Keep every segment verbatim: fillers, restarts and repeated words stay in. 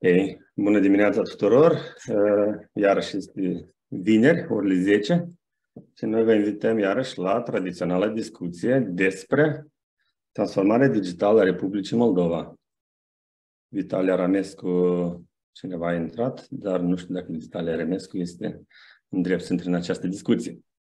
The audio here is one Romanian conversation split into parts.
Ei, bună dimineața tuturor! Iarăși este vineri, orele zece, și noi vă invităm iarăși la tradiționala discuție despre transformarea digitală a Republicii Moldova. Vitalia Ramescu, cineva a intrat, dar nu știu dacă Vitalia Ramescu este în drept să intre în această discuție.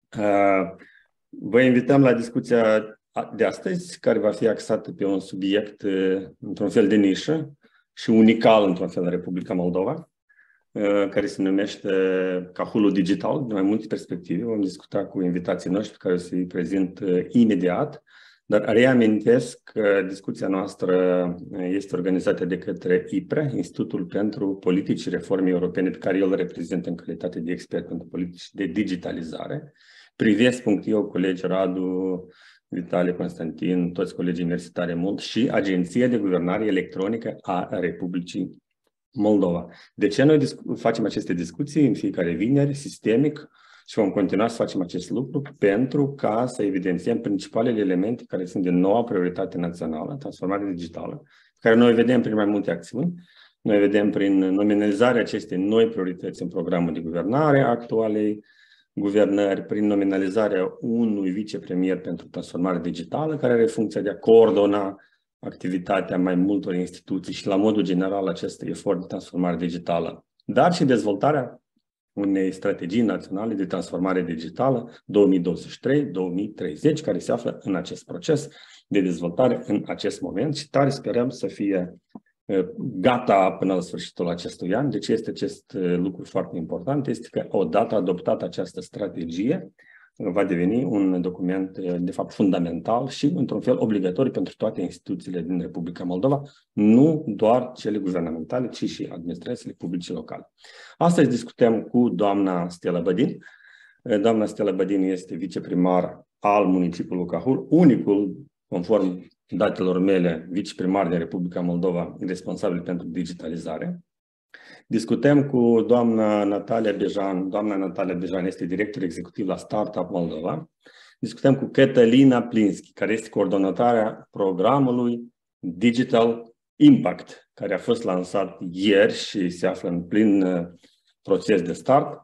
Vă invităm la discuția de astăzi, care va fi axată pe un subiect într-un fel de nișă și unical într-un fel în Republica Moldova, care se numește Cahulul Digital, din mai multe perspective. Vom discuta cu invitații noștri care o să-i prezint imediat, dar reamintesc că discuția noastră este organizată de către I P R E, Institutul pentru Politici și Reforme Europene, pe care el îl reprezintă în calitate de expert pentru politici de digitalizare. Privesc.eu, colegi Radu, Vitalie, Constantin, toți colegii universitari mult și Agenția de Guvernare Electronică a Republicii Moldova. De ce noi facem aceste discuții în fiecare vineri, sistemic, și vom continua să facem acest lucru pentru ca să evidențiem principalele elemente care sunt de noua prioritate națională, transformarea digitală, care noi vedem prin mai multe acțiuni. Noi vedem prin nominalizarea acestei noi priorități în programul de guvernare actualei guvernări, prin nominalizarea unui vicepremier pentru transformare digitală, care are funcția de a coordona activitatea mai multor instituții și, la modul general, acest efort de transformare digitală, dar și dezvoltarea unei strategii naționale de transformare digitală două mii douăzeci și trei două mii treizeci, care se află în acest proces de dezvoltare în acest moment și tare sperăm să fie gata până la sfârșitul acestui an. Deci este acest lucru foarte important, este că odată adoptată această strategie, va deveni un document, de fapt, fundamental și, într-un fel, obligatoriu pentru toate instituțiile din Republica Moldova, nu doar cele guvernamentale, ci și administrațiile publice locale. Astăzi discutăm cu doamna Stella Bădin. Doamna Stella Bădin este viceprimar al municipiului Cahul, unicul, conform datelor mele, viceprimar din Republica Moldova, responsabil pentru digitalizare. Discutăm cu doamna Natalia Bejan. Doamna Natalia Bejan este director executiv la Startup Moldova. Discutăm cu Cătălina Plinski, care este coordonatoarea programului Digital Impact, care a fost lansat ieri și se află în plin proces de start,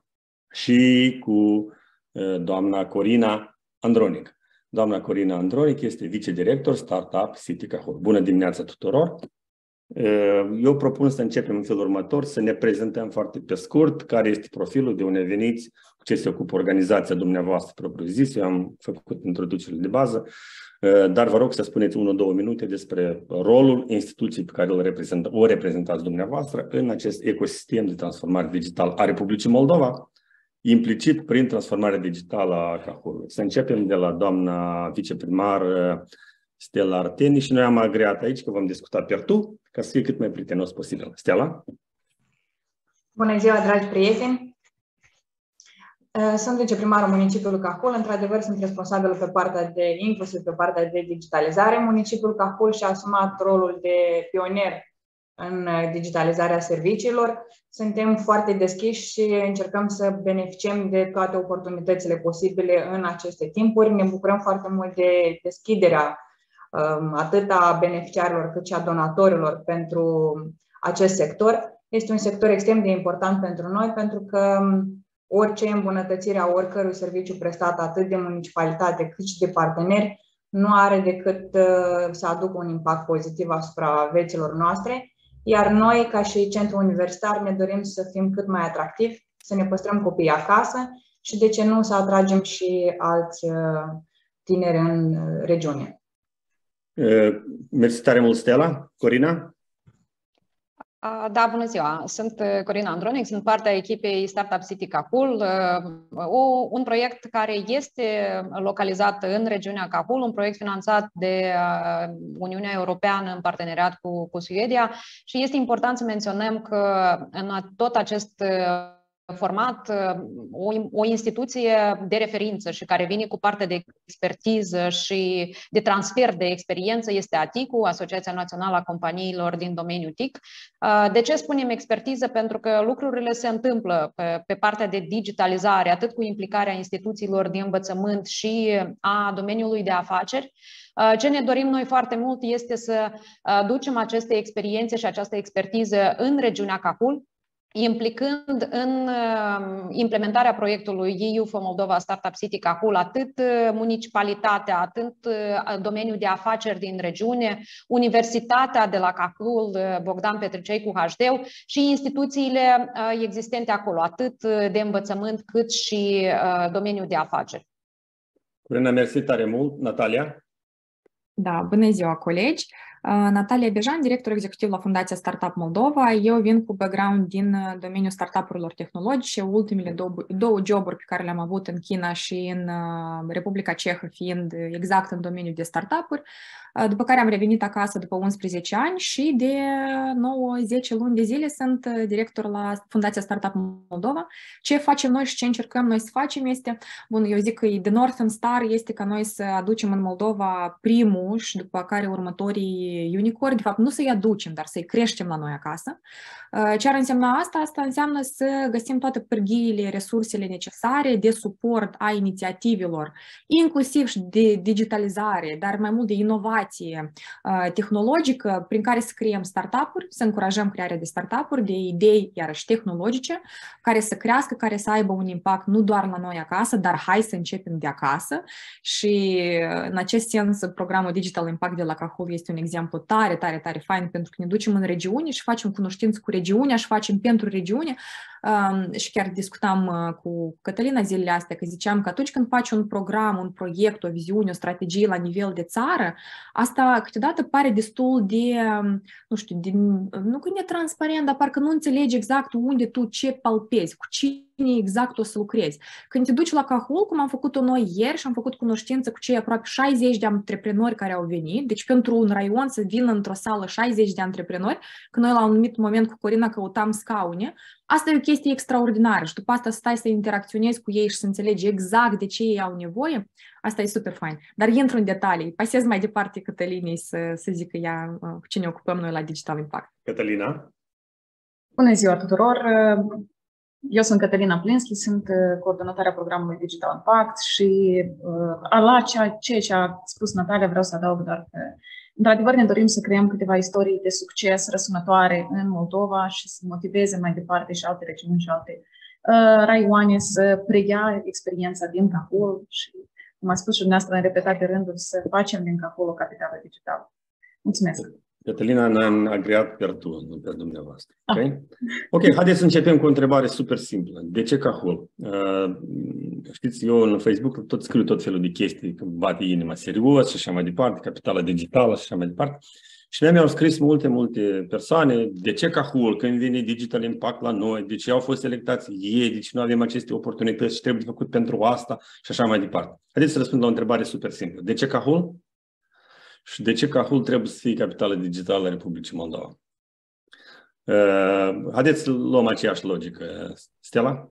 și cu doamna Corina Andronic. Doamna Corina Andronic este vicedirector Startup City Cahul. Bună dimineața tuturor! Eu propun să începem în felul următor, să ne prezentăm foarte pe scurt care este profilul, de unde veniți, cu ce se ocupă organizația dumneavoastră propriu-zis. Eu am făcut introducerile de bază, dar vă rog să spuneți unu-două minute despre rolul instituției pe care o, reprezent, o reprezentați dumneavoastră în acest ecosistem de transformare digitală a Republicii Moldova, implicit prin transformarea digitală a Cahulului. Să începem de la doamna viceprimar Stella Arteni și noi am agreat aici că vom discuta per tu, ca să fie cât mai prietenos posibil. Stella? Bună ziua, dragi prieteni! Sunt viceprimarul municipiului Cahul. Într-adevăr, sunt responsabilă pe partea de, inclusiv pe partea de digitalizare. Municipiul Cahul și-a asumat rolul de pionier în digitalizarea serviciilor. Suntem foarte deschiși și încercăm să beneficiem de toate oportunitățile posibile în aceste timpuri. Ne bucurăm foarte mult de deschiderea atât a beneficiarilor cât și a donatorilor pentru acest sector. Este un sector extrem de important pentru noi, pentru că orice îmbunătățire a oricărui serviciu prestat atât de municipalitate cât și de parteneri nu are decât să aducă un impact pozitiv asupra vieților noastre, iar noi, ca și centru universitar, ne dorim să fim cât mai atractivi, să ne păstrăm copiii acasă și, de ce nu, să atragem și alți tineri în regiune. Mersi tare mult, Stella. Corina? Da, bună ziua! Sunt Corina Andronic, sunt partea echipei Startup City Cahul, un proiect care este localizat în regiunea Cahul, un proiect finanțat de Uniunea Europeană în parteneriat cu, cu Suedia, și este important să menționăm că în tot acest format o, o instituție de referință și care vine cu partea de expertiză și de transfer de experiență este A T I C U, Asociația Națională a Companiilor din domeniul T I C. De ce spunem expertiză? Pentru că lucrurile se întâmplă pe, pe partea de digitalizare, atât cu implicarea instituțiilor de învățământ și a domeniului de afaceri. Ce ne dorim noi foarte mult este să ducem aceste experiențe și această expertiză în regiunea Cahul, implicând în implementarea proiectul E U for Moldova Startup City Cahul atât municipalitatea, atât domeniul de afaceri din regiune, Universitatea de la Cahul, Bogdan Petricei cu H D și instituțiile existente acolo, atât de învățământ cât și domeniul de afaceri. Corina, mersi tare mult. Natalia? Da, bună ziua, colegi! Natalia Bejan, director executiv la Fundația Startup Moldova. Eu vin cu background din domeniul startup-urilor tehnologice, ultimele două, două joburi pe care le-am avut în China și în Republica Cehă, fiind exact în domeniul de startup-uri, după care am revenit acasă după unsprezece ani și de nouă zece luni de zile sunt director la Fundația Startup Moldova. Ce facem noi și ce încercăm noi să facem este, bun, eu zic că The Northern Star este ca noi să aducem în Moldova primul și după care următorii unicorn, de fapt nu să-i aducem, dar să-i creștem la noi acasă. Ce ar însemna asta? Asta înseamnă să găsim toate pârghiile, resursele necesare de suport a inițiativelor, inclusiv și de digitalizare, dar mai mult de inovație tehnologică, prin care să creăm startup-uri, să încurajăm crearea de startup-uri, de idei, iarăși tehnologice, care să crească, care să aibă un impact nu doar la noi acasă, dar hai să începem de acasă. Și în acest sens, programul Digital Impact de la Cahul este un exemplu tare, tare, tare fain, pentru că ne ducem în regiune și facem cunoștință cu regiunea și facem pentru regiune. Um, și chiar discutam uh, cu Cătălina zilele astea, că ziceam că atunci când faci un program, un proiect, o viziune, o strategie la nivel de țară, asta câteodată pare destul de, nu știu, de, nu că netransparent, dar parcă nu înțelegi exact unde tu ce palpezi, cu cine exact o să lucrezi. Când te duci la Cahul, cum am făcut-o noi ieri și am făcut cunoștință cu cei aproape șaizeci de antreprenori care au venit, deci pentru un raion să vină într-o sală șaizeci de antreprenori, că noi la un anumit moment cu Corina căutam scaune, asta e o chestie extraordinară și după asta stai să interacționezi cu ei și să înțelegi exact de ce ei au nevoie, asta e super fain. Dar intru în detalii, pasez mai departe Cătălinei să, să zică ea cu ce ne ocupăm noi la Digital Impact. Cătălina? Bună ziua tuturor! Eu sunt Cătălina Plinski, sunt coordonatoarea programului Digital Impact și la ceea ce a spus Natalia vreau să adaug doar că într-adevăr ne dorim să creăm câteva istorii de succes răsunătoare în Moldova și să motiveze mai departe și alte regiuni și alte uh, raioane să preia experiența din Cahul și, cum a spus și dumneavoastră în repetate rânduri, să facem din Cahul o capitală digitală. Mulțumesc! Cătălina ne-a agreat per tu, nu per dumneavoastră. Okay? Ok, haideți să începem cu o întrebare super simplă. De ce Cahul? Uh, știți, eu în Facebook tot scriu tot felul de chestii, că bate inima serios și așa mai departe, capitala digitală și așa mai departe. Și mi-au scris multe, multe persoane, de ce Cahul, când vine Digital Impact la noi, de ce au fost selectați ei, de ce nu avem aceste oportunități și trebuie făcut pentru asta și așa mai departe. Haideți să răspund la o întrebare super simplă. De ce Cahul? Și de ce Cahul trebuie să fie capitală digitală a Republicii Moldova? Uh, haideți să luăm aceeași logică. Stella?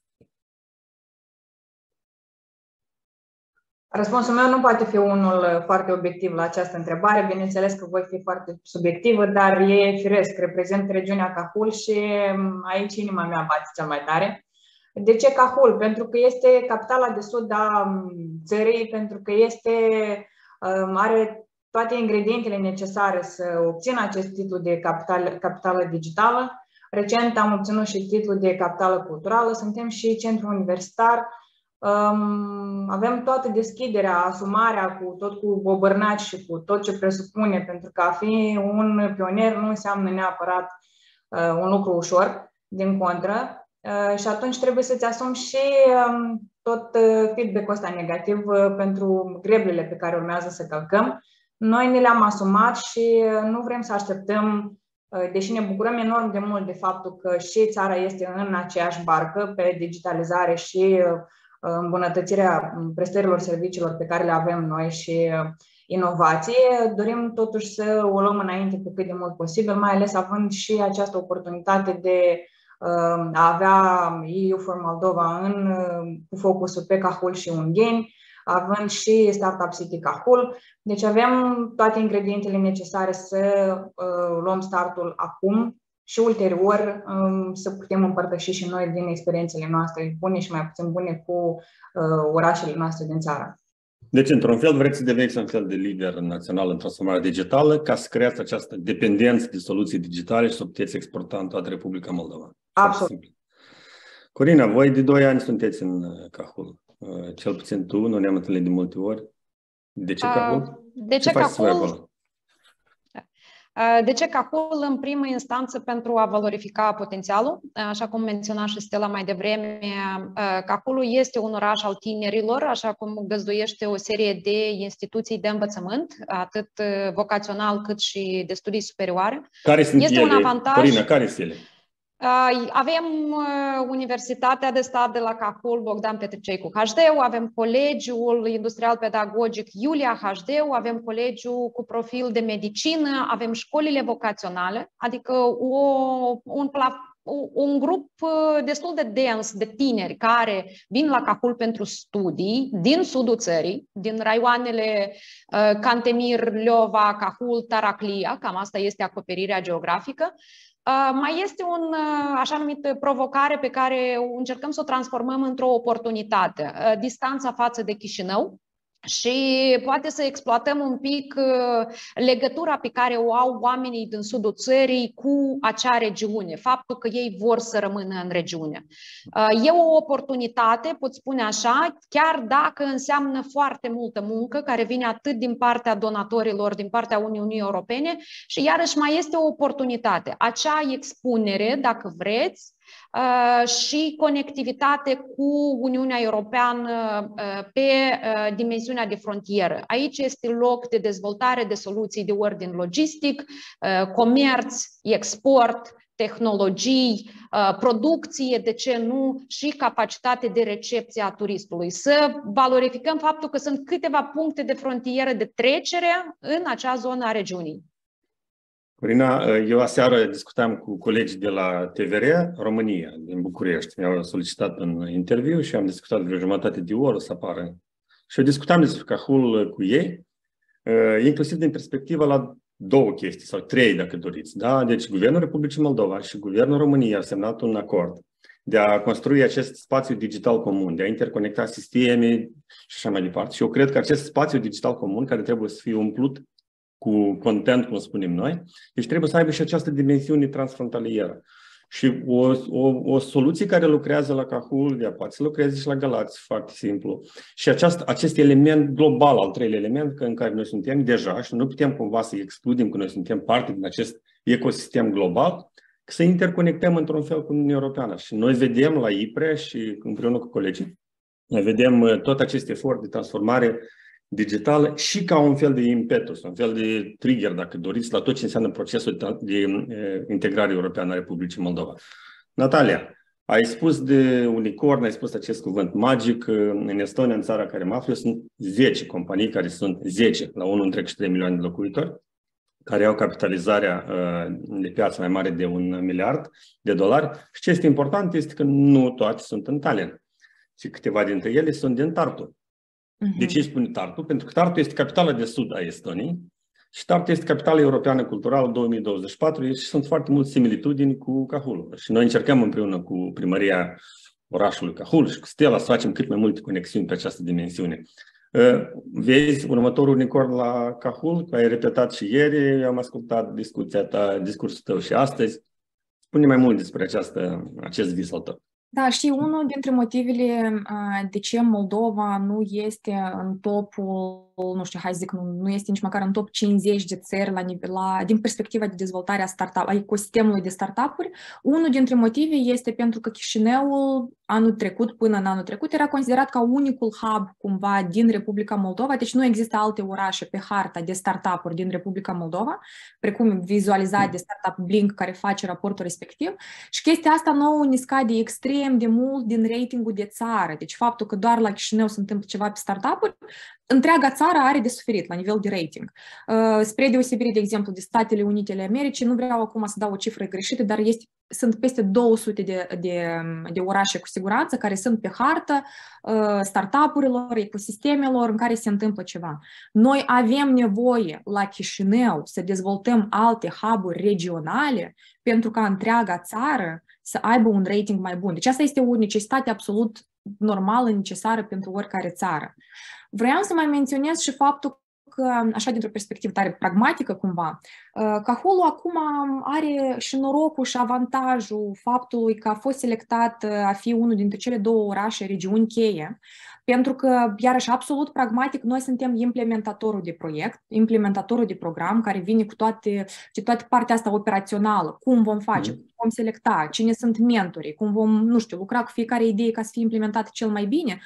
Răspunsul meu nu poate fi unul foarte obiectiv la această întrebare. Bineînțeles că voi fi foarte subiectivă, dar e firesc. Reprezint regiunea Cahul și aici inima mea bate cel mai tare. De ce Cahul? Pentru că este capitala de sud a țării, pentru că este, are toate ingredientele necesare să obțină acest titlu de capital, capitală digitală. Recent am obținut și titlul de capitală culturală, suntem și centru universitar. Um, avem toată deschiderea, asumarea cu tot cu gobărnaci și cu tot ce presupune, pentru că a fi un pionier nu înseamnă neapărat uh, un lucru ușor, din contră. Uh, și atunci trebuie să-ți asumi și um, tot uh, feedback-ul ăsta negativ uh, pentru greblele pe care urmează să călcăm. Noi ne le-am asumat și nu vrem să așteptăm, deși ne bucurăm enorm de mult de faptul că și țara este în aceeași barcă pe digitalizare și îmbunătățirea prestărilor serviciilor pe care le avem noi și inovație. Dorim totuși să o luăm înainte pe cât de mult posibil, mai ales având și această oportunitate de a avea E U for Moldova în, cu focusul pe Cahul și Ungheni, având și Startup City Cahul. Deci avem toate ingredientele necesare să uh, luăm startul acum și ulterior um, să putem împărtăși și noi din experiențele noastre bune și mai puțin bune cu uh, orașele noastre din țară. Deci, într-un fel, vreți să deveniți un fel de lider național în transformarea digitală ca să creați această dependență de soluții digitale și să puteți exporta în toată Republica Moldova. Absolut. Corina, voi de doi ani sunteți în Cahul. Cel puțin tu, nu ne-am întâlnit de multe ori. De ce Cahul? De ce, ce Cahul? De ce Cahul? În primă instanță pentru a valorifica potențialul. Așa cum menționa și Stella mai devreme, Cahulul este un oraș al tinerilor, așa cum găzduiește o serie de instituții de învățământ, atât vocațional cât și de studii superioare. Care sunt este ele? Un avantaj. Corina, care sunt ele? Avem Universitatea de Stat de la Cahul, Bogdan Petricei cu H D U, avem Colegiul Industrial Pedagogic Iulia H D U, avem Colegiul cu profil de medicină, avem școlile vocaționale, adică o, un, un grup destul de dens de tineri care vin la Cahul pentru studii din sudul țării, din raioanele Cantemir, Leova, Cahul, Taraclia, cam asta este acoperirea geografică. Uh, mai este un așa numit provocare pe care încercăm să o transformăm într-o oportunitate. Uh, distanța față de Chișinău și poate să exploatăm un pic uh, legătura pe care o au oamenii din sudul țării cu acea regiune, faptul că ei vor să rămână în regiune. Uh, e o oportunitate, pot spune așa, chiar dacă înseamnă foarte multă muncă care vine atât din partea donatorilor, din partea Uniunii Europene și iarăși mai este o oportunitate. Acea expunere, dacă vreți, Uh, și conectivitate cu Uniunea Europeană uh, pe uh, dimensiunea de frontieră. Aici este loc de dezvoltare de soluții de ordin logistic, uh, comerț, export, tehnologii, uh, producție, de ce nu, și capacitate de recepție a turistului. Să valorificăm faptul că sunt câteva puncte de frontieră de trecere în acea zonă a regiunii. Corina, eu aseară discutam cu colegii de la T V R România, din București. Mi-au solicitat un interviu și am discutat vreo jumătate de oră să apară. Și eu discutam despre Cahul cu ei, inclusiv din perspectiva la două chestii, sau trei, dacă doriți. Da? Deci, Guvernul Republicii Moldova și Guvernul României au semnat un acord de a construi acest spațiu digital comun, de a interconecta sisteme și așa mai departe. Și eu cred că acest spațiu digital comun, care trebuie să fie umplut cu content, cum spunem noi, deci trebuie să aibă și această dimensiune transfrontalieră. Și o, o, o soluție care lucrează la Cahul, ea poate să lucreze și la Galați, foarte simplu. Și aceast, acest element global, al treilea element, în care noi suntem deja și nu putem cumva să excludem că noi suntem parte din acest ecosistem global, să interconectăm într-un fel cu Uniunea Europeană. Și noi vedem la I P R E și împreună cu colegii, noi vedem tot acest efort de transformare digitală și ca un fel de impetus, un fel de trigger, dacă doriți, la tot ce înseamnă procesul de integrare europeană a Republicii Moldova. Natalia, ai spus de unicorn, ai spus acest cuvânt magic. În Estonia, în țara care mă aflu, sunt zece companii care sunt zece la unu virgulă trei milioane de locuitori, care au capitalizarea de piață mai mare de un miliard de dolari. Și ce este important este că nu toate sunt în Tallinn, ci câteva dintre ele sunt din Tartu. De ce spune Tartu? Pentru că Tartu este capitala de sud a Estoniei și Tartu este capitala europeană culturală două mii douăzeci și patru și sunt foarte multe similitudini cu Cahul. Și noi încercăm împreună cu primăria orașului Cahul și cu Stella să facem cât mai multe conexiuni pe această dimensiune. Vezi următorul unicorn la Cahul, că ai repetat și ieri, am ascultat discuția ta, discursul tău și astăzi. Spune mai mult despre această, acest vis al tău. Da, știi, unul dintre motivele de ce Moldova nu este în topul, nu știu, hai să zic, nu, nu este nici măcar în top cincizeci de țări la, la, din perspectiva de dezvoltare a startup, a ecosistemului de startup-uri, unul dintre motive este pentru că Chișinăul anul trecut, până în anul trecut, era considerat ca unicul hub cumva din Republica Moldova, deci nu există alte orașe pe harta de startup-uri din Republica Moldova, precum vizualizat de Startup Blink care face raportul respectiv, și chestia asta nouă ne scade extrem de mult din ratingul de țară. Deci faptul că doar la Chișinău se întâmplă ceva pe startup-uri întreaga țară are de suferit la nivel de rating. Spre deosebire, de exemplu, de Statele Unite ale Americii, nu vreau acum să dau o cifră greșită, dar este, sunt peste două sute de, de, de orașe cu siguranță care sunt pe hartă startup-urilor, ecosistemelor în care se întâmplă ceva. Noi avem nevoie la Chișinău să dezvoltăm alte hub-uri regionale pentru ca întreaga țară să aibă un rating mai bun. Deci asta este o necesitate absolut normală, necesară pentru oricare țară. Vreau să mai menționez și faptul că, așa dintr-o perspectivă tare pragmatică cumva, Cahulul acum are și norocul și avantajul faptului că a fost selectat a fi unul dintre cele două orașe, regiuni cheie, pentru că, iarăși, absolut pragmatic, noi suntem implementatorul de proiect, implementatorul de program, care vine cu toate, cu toate partea asta operațională, cum vom face, cum vom selecta, cine sunt mentorii, cum vom, nu știu, lucra cu fiecare idee ca să fie implementată cel mai bine.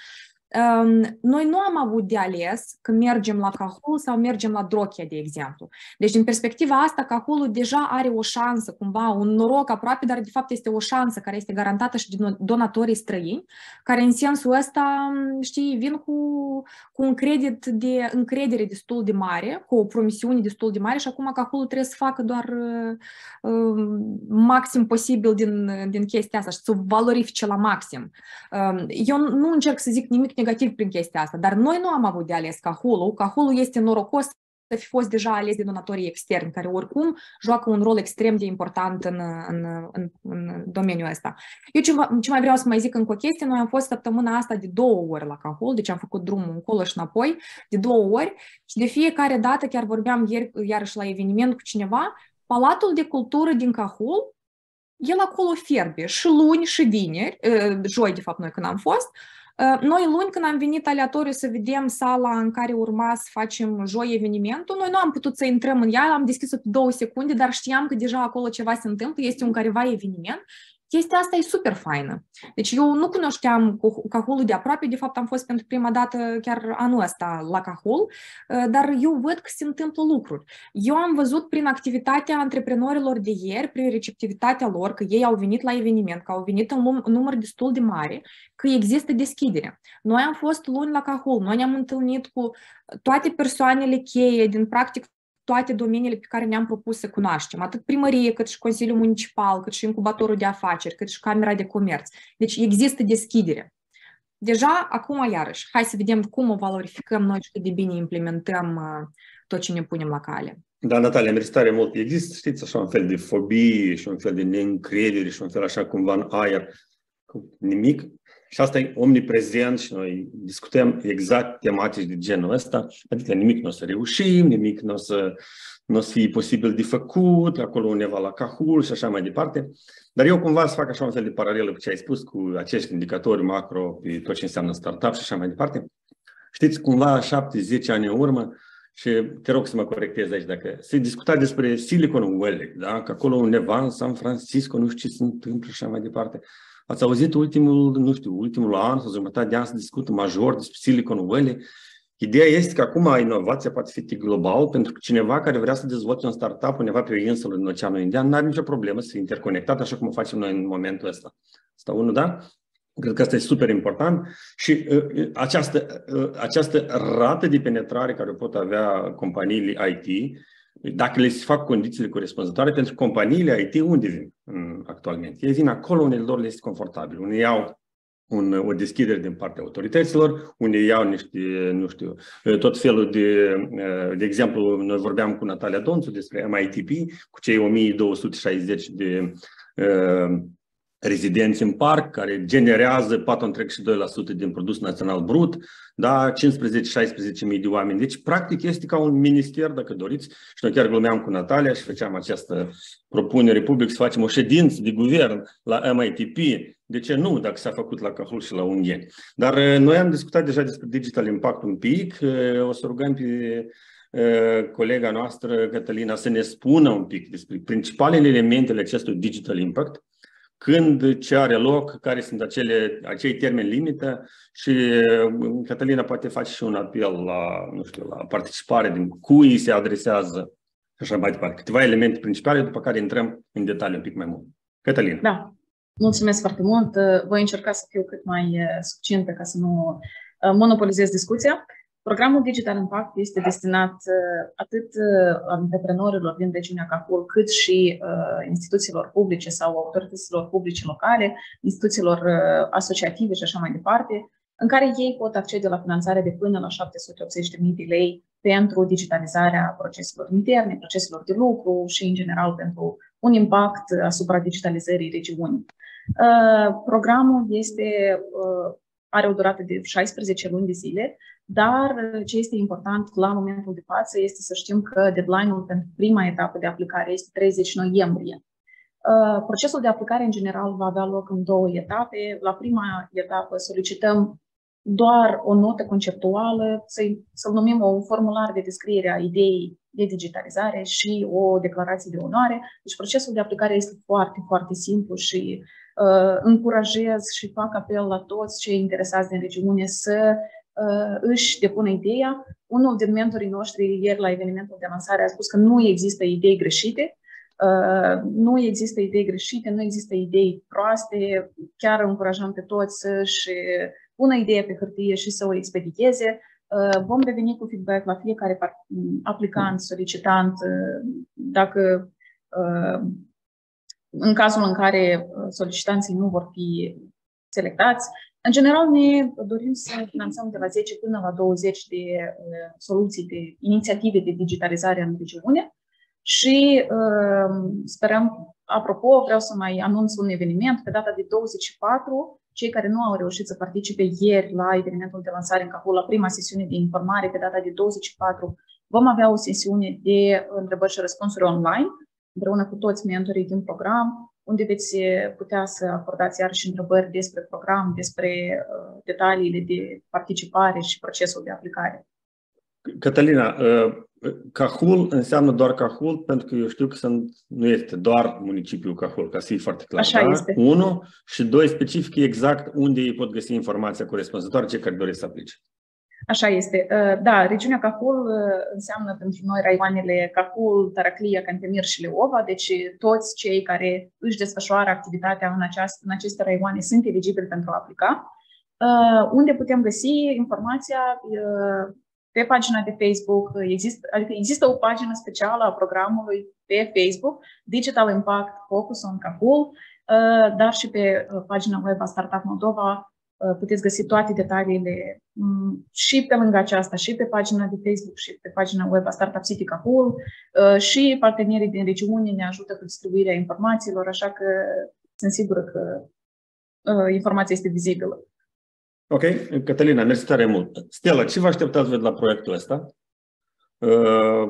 Noi nu am avut de ales că mergem la Cahul sau mergem la Drochia, de exemplu. Deci, din perspectiva asta, Cahulul deja are o șansă, cumva, un noroc aproape, dar de fapt este o șansă care este garantată și de donatorii străini, care în sensul ăsta, știi, vin cu, cu un credit de încredere destul de mare, cu o promisiune destul de mare și acum Cahulul trebuie să facă doar uh, maxim posibil din, din chestia asta și să o valorifice la maxim. Uh, eu nu încerc să zic nimic negativ prin chestia asta, dar noi nu am avut de ales Cahulul. Cahulul este norocos să fi fost deja ales de donatorii externi, care oricum joacă un rol extrem de important în, în, în, în domeniul ăsta. Eu ce, ce mai vreau să mai zic încă o chestie, noi am fost săptămâna asta de două ori la Cahul, deci am făcut drumul încolo și înapoi, de două ori și de fiecare dată, chiar vorbeam ieri, iarăși la eveniment cu cineva, Palatul de Cultură din Cahul, el acolo fierbe și luni și vineri, joi de fapt noi când am fost. Noi luni, când am venit aleatoriu să vedem sala în care urma să facem joi evenimentul, noi nu am putut să intrăm în ea, am deschis-o pe două secunde, dar știam că deja acolo ceva se întâmplă, este un careva eveniment. Chestia asta e super faină. Deci eu nu cunoșteam Cahulul de aproape, de fapt am fost pentru prima dată chiar anul ăsta la Cahul, dar eu văd că se întâmplă lucruri. Eu am văzut prin activitatea antreprenorilor de ieri, prin receptivitatea lor, că ei au venit la eveniment, că au venit în număr destul de mare, că există deschidere. Noi am fost luni la Cahul, noi ne-am întâlnit cu toate persoanele cheie din practic toate domeniile pe care ne-am propus să cunoaștem, atât primărie, cât și Consiliul Municipal, cât și incubatorul de afaceri, cât și Camera de Comerț. Deci există deschidere. Deja, acum iarăși, hai să vedem cum o valorificăm noi și cât de bine implementăm tot ce ne punem la cale. Da, Natalia, mersi tare mult. Există, știți, așa un fel de fobie și un fel de neîncredere și un fel așa cumva în aer, nimic. Și asta e omniprezent și noi discutăm exact tematici de genul ăsta, adică nimic nu o să reușim, nimic nu o să, nu o să fie posibil de făcut, acolo undeva la Cahul și așa mai departe. Dar eu cumva să fac așa un fel de paralelă cu ce ai spus, cu acești indicatori macro, pe tot ce înseamnă startup și așa mai departe. Știți, cumva șapte zece ani în urmă, și te rog să mă corectez aici, dacă se discuta despre Silicon Valley, da? Că acolo undeva în San Francisco, nu știu ce se întâmplă și așa mai departe. Ați auzit ultimul, nu știu, ultimul an sau jumătate de an să discută major despre Silicon Valley? Ideea este că acum inovația poate fi global, pentru că cineva care vrea să dezvolte un startup undeva pe o insulă din Oceanul Indian nu are nicio problemă să fie interconectat, așa cum o facem noi în momentul ăsta. Asta unul, da? Cred că asta e super important și uh, această, uh, această rată de penetrare care o pot avea companiile I T, dacă le se fac condițiile corespunzătoare, pentru companiile I T, unde vin actualmente? Ei vin acolo unde lor le este confortabil, unde iau un, o deschidere din partea autorităților, unde iau niște, nu știu, tot felul de, de exemplu, noi vorbeam cu Natalia Donțu despre M I T P, cu cei o mie două sute șaizeci de uh, rezidenți în parc, care generează patru virgulă treizeci și doi la sută din produs național brut, da, cincisprezece șaisprezece mii de oameni. Deci, practic, este ca un minister, dacă doriți. Și noi chiar glumeam cu Natalia și făceam această propunere public să facem o ședință de guvern la M I T P. De ce nu, dacă s-a făcut la Cahul și la Ungheni? Dar noi am discutat deja despre Digital Impact un pic. O să rugăm pe colega noastră, Cătălina, să ne spună un pic despre principalele elementele acestui Digital Impact, când, ce are loc, care sunt acele, acei termeni limită și Cătălina poate face și un apel la, nu știu, la participare, din cui se adresează și așa mai departe. Câteva elemente principale, după care intrăm în detaliu un pic mai mult. Cătălina. Da, mulțumesc foarte mult. Voi încerca să fiu cât mai succintă ca să nu monopolizez discuția. Programul Digital Impact este destinat atât antreprenorilor din regiunea Cahul, cât și instituțiilor publice sau autorităților publice locale, instituțiilor asociative și așa mai departe, în care ei pot accede la finanțare de până la șapte sute optzeci de mii de lei pentru digitalizarea proceselor interne, proceselor de lucru și, în general, pentru un impact asupra digitalizării regiunii. Programul este, are o durată de șaisprezece luni de zile, dar ce este important la momentul de față este să știm că deadline-ul pentru prima etapă de aplicare este treizeci noiembrie. Procesul de aplicare, în general, va avea loc în două etape. La prima etapă solicităm doar o notă conceptuală, să-l numim un formular de descriere a ideii de digitalizare și o declarație de onoare. Deci procesul de aplicare este foarte, foarte simplu și uh, încurajez și fac apel la toți cei interesați din regiune să uh, își depună ideea. Unul din mentorii noștri ieri la evenimentul de lansare a spus că nu există idei greșite. Uh, nu există idei greșite, nu există idei proaste. Chiar încurajăm pe toți să-și pună ideea pe hârtie și să o expedieze. Vom reveni cu feedback la fiecare aplicant, solicitant, dacă în cazul în care solicitanții nu vor fi selectați. În general, ne dorim să finanțăm de la zece până la douăzeci de soluții, de inițiative de digitalizare în regiune și sperăm, apropo, vreau să mai anunț un eveniment pe data de douăzeci și patru. Cei care nu au reușit să participe ieri la evenimentul de lansare în Cahul, la prima sesiune de informare, pe data de douăzeci și patru, vom avea o sesiune de întrebări și răspunsuri online, împreună cu toți mentorii din program, unde veți putea să acordați iarăși întrebări despre program, despre uh, detaliile de participare și procesul de aplicare. Cătălina, Cahul înseamnă doar Cahul, pentru că eu știu că sunt, nu este doar municipiul Cahul, ca să fie foarte clar. Așa da? este. Unu, și doi, specific exact unde ei pot găsi informația corespunzătoare, cei care doresc să aplice. Așa este. Da, regiunea Cahul înseamnă pentru noi raioanele Cahul, Taraclia, Cantemir și Leova, deci toți cei care își desfășoară activitatea în, aceast, în aceste raioane sunt eligibili pentru a aplica. Unde putem găsi informația? Pe pagina de Facebook, există, adică există o pagină specială a programului pe Facebook, Digital Impact Focus on Cahul, dar și pe pagina web a Startup Moldova puteți găsi toate detaliile și pe lângă aceasta, și pe pagina de Facebook și pe pagina web a Startup City Cahul, și partenerii din regiune ne ajută cu distribuirea informațiilor, așa că sunt sigură că informația este vizibilă. Ok, Cătălina, mersi tare mult. Stella, ce vă așteptați voi de la proiectul ăsta? Uh,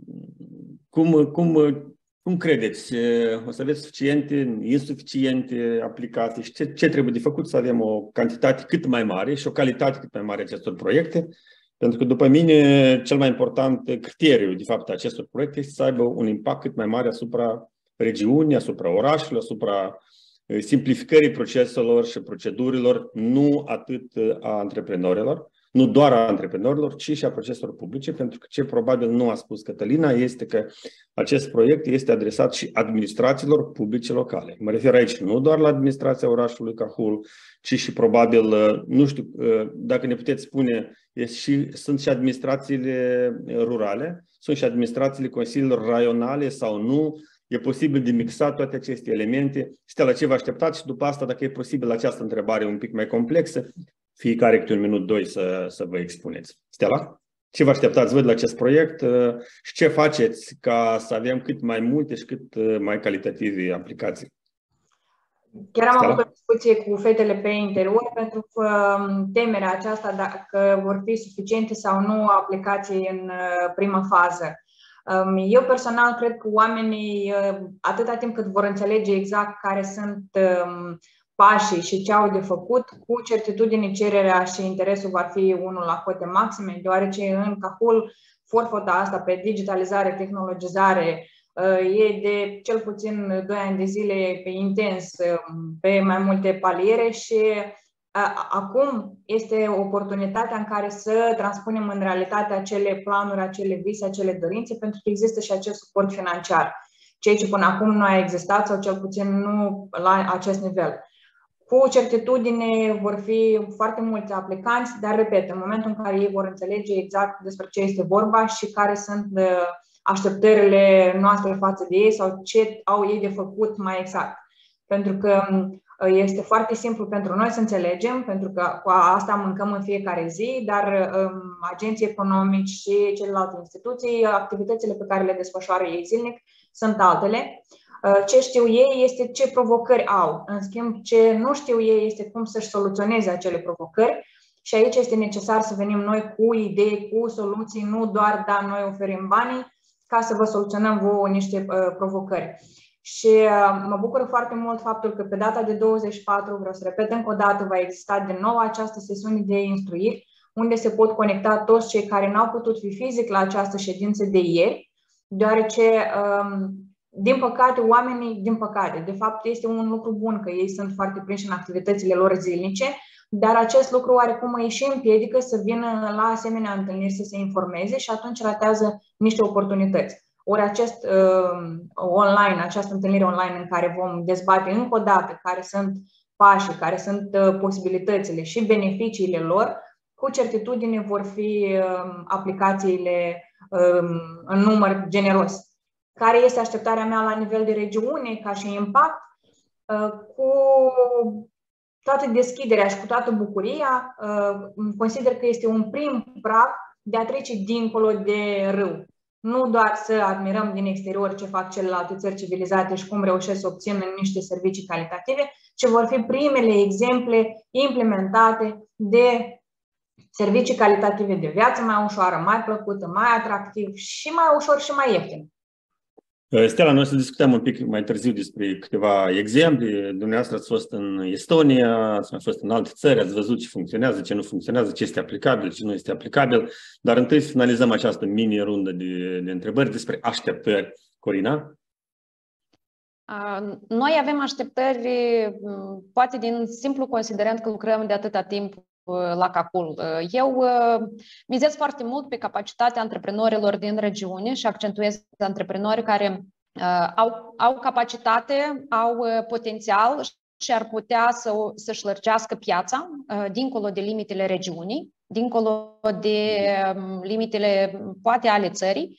cum, cum, cum credeți? O să aveți suficiente, insuficiente aplicații? Și ce, ce trebuie de făcut să avem o cantitate cât mai mare și o calitate cât mai mare a acestor proiecte? Pentru că, după mine, cel mai important criteriu, de fapt, a acestor proiecte este să aibă un impact cât mai mare asupra regiunii, asupra orașelor, asupra simplificării proceselor și procedurilor, nu atât a antreprenorilor, nu doar a antreprenorilor, ci și a proceselor publice, pentru că ce probabil nu a spus Cătălina este că acest proiect este adresat și administrațiilor publice locale. Mă refer aici nu doar la administrația orașului Cahul, ci și probabil, nu știu, dacă ne puteți spune, și, sunt și administrațiile rurale, sunt și administrațiile consiliilor raionale sau nu. E posibil de mixat toate aceste elemente. Stella, ce vă așteptați? Și după asta, dacă e posibil această întrebare un pic mai complexă, fiecare câte un minut, doi să, să vă expuneți. Stella, ce vă așteptați voi de la acest proiect și ce faceți ca să avem cât mai multe și cât mai calitative aplicații? Chiar am Stella? avut o discuție cu fetele pe interior pentru că temerea aceasta dacă vor fi suficiente sau nu aplicații în prima fază. Eu personal cred că oamenii, atâta timp cât vor înțelege exact care sunt pașii și ce au de făcut, cu certitudine cererea și interesul va fi unul la cote maxime, deoarece în Cahul forfota asta pe digitalizare, tehnologizare e de cel puțin doi ani de zile pe intens, pe mai multe paliere și acum este oportunitatea în care să transpunem în realitate acele planuri, acele vise, acele dorințe, pentru că există și acest suport financiar, ceea ce până acum nu a existat sau cel puțin nu la acest nivel. Cu certitudine vor fi foarte mulți aplicanți, dar, repet, în momentul în care ei vor înțelege exact despre ce este vorba și care sunt așteptările noastre față de ei sau ce au ei de făcut mai exact. Pentru că este foarte simplu pentru noi să înțelegem, pentru că cu asta mâncăm în fiecare zi, dar agenții economici și celelalte instituții, activitățile pe care le desfășoară ei zilnic sunt altele. Ce știu ei este ce provocări au. În schimb, ce nu știu ei este cum să-și soluționeze acele provocări și aici este necesar să venim noi cu idei, cu soluții, nu doar da, noi oferim banii ca să vă soluționăm vouă niște uh, provocări. Și uh, mă bucur foarte mult faptul că pe data de douăzeci și patru, vreau să repet încă o dată, va exista din nou această sesiune de instruiri, unde se pot conecta toți cei care n-au putut fi fizic la această ședință de ieri, deoarece um, din păcate, oamenii, din păcate, de fapt este un lucru bun că ei sunt foarte prinși în activitățile lor zilnice, dar acest lucru oarecum îi și împiedică să vină la asemenea întâlniri să se informeze și atunci ratează niște oportunități. Ori acest uh, online, această întâlnire online în care vom dezbate încă o dată care sunt pașii, care sunt uh, posibilitățile și beneficiile lor, cu certitudine vor fi uh, aplicațiile uh, în număr generos. Care este așteptarea mea la nivel de regiune, ca și impact, cu toată deschiderea și cu toată bucuria, consider că este un prim prag de a trece dincolo de râu. Nu doar să admirăm din exterior ce fac celelalte țări civilizate și cum reușesc să obțină niște servicii calitative, ci vor fi primele exemple implementate de servicii calitative de viață mai ușoară, mai plăcută, mai atractiv și mai ușor și mai ieftin. Stella, noi să discutăm un pic mai târziu despre câteva exemple. Dumneavoastră ați fost în Estonia, ați fost în alte țări, ați văzut ce funcționează, ce nu funcționează, ce este aplicabil, ce nu este aplicabil. Dar întâi să finalizăm această mini-rundă de, de întrebări despre așteptări. Corina? Noi avem așteptări, poate din simplu considerent că lucrăm de atâta timp la Cacul. Eu mizez foarte mult pe capacitatea antreprenorilor din regiune și accentuez antreprenori care au, au capacitate, au potențial și ar putea să, să-și lărgească piața dincolo de limitele regiunii, dincolo de limitele poate ale țării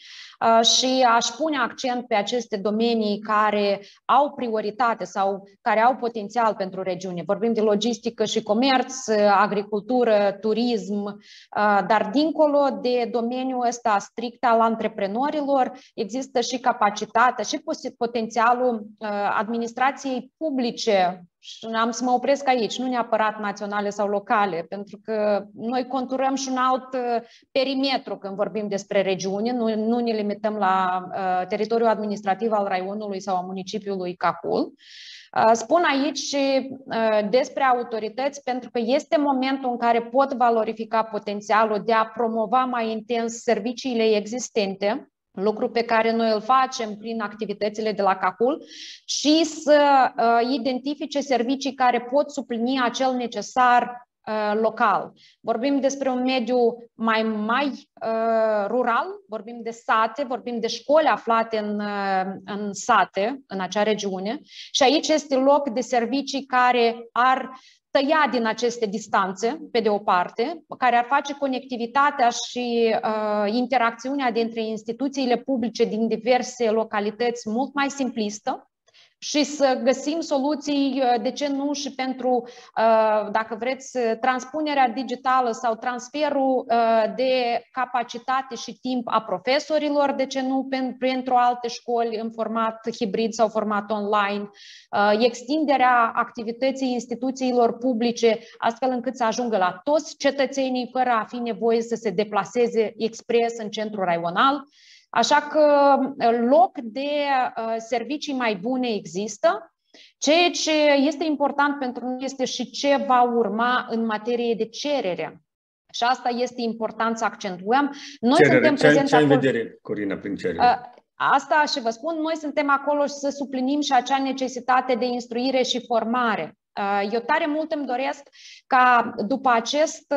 și aș pune accent pe aceste domenii care au prioritate sau care au potențial pentru regiune. Vorbim de logistică și comerț, agricultură, turism, dar dincolo de domeniul ăsta strict al antreprenorilor există și capacitatea și potențialul administrației publice. Și am să mă opresc aici, nu neapărat naționale sau locale, pentru că noi conturăm și un alt perimetru când vorbim despre regiune, nu, nu ne limităm la uh, teritoriul administrativ al raionului sau a municipiului Cacul. Uh, spun aici și uh, despre autorități, pentru că este momentul în care pot valorifica potențialul de a promova mai intens serviciile existente, lucru pe care noi îl facem prin activitățile de la Cacul, și să uh, identifice servicii care pot suplini acel necesar uh, local. Vorbim despre un mediu mai, mai uh, rural, vorbim de sate, vorbim de școli aflate în, uh, în sate, în acea regiune, și aici este loc de servicii care ar tăia din aceste distanțe, pe de o parte, care ar face conectivitatea și uh, interacțiunea dintre instituțiile publice din diverse localități mult mai simplistă și să găsim soluții, de ce nu, și pentru, uh, dacă vreți, transpunerea digitală sau transferul uh, de capacitate și timp a profesorilor, de ce nu, pentru alte școli în format hibrid sau format online, uh, extinderea activității instituțiilor publice, astfel încât să ajungă la toți cetățenii fără a fi nevoie să se deplaseze expres în centrul raional. Așa că loc de servicii mai bune există. Ceea ce este important pentru noi este și ce va urma în materie de cerere. Și asta este important să accentuăm. Noi cerere. suntem prezenți ce ai în acolo... vedere, Corina, prin cerere? Asta și vă spun, noi suntem acolo și să suplinim și acea necesitate de instruire și formare. Eu tare mult îmi doresc ca după acest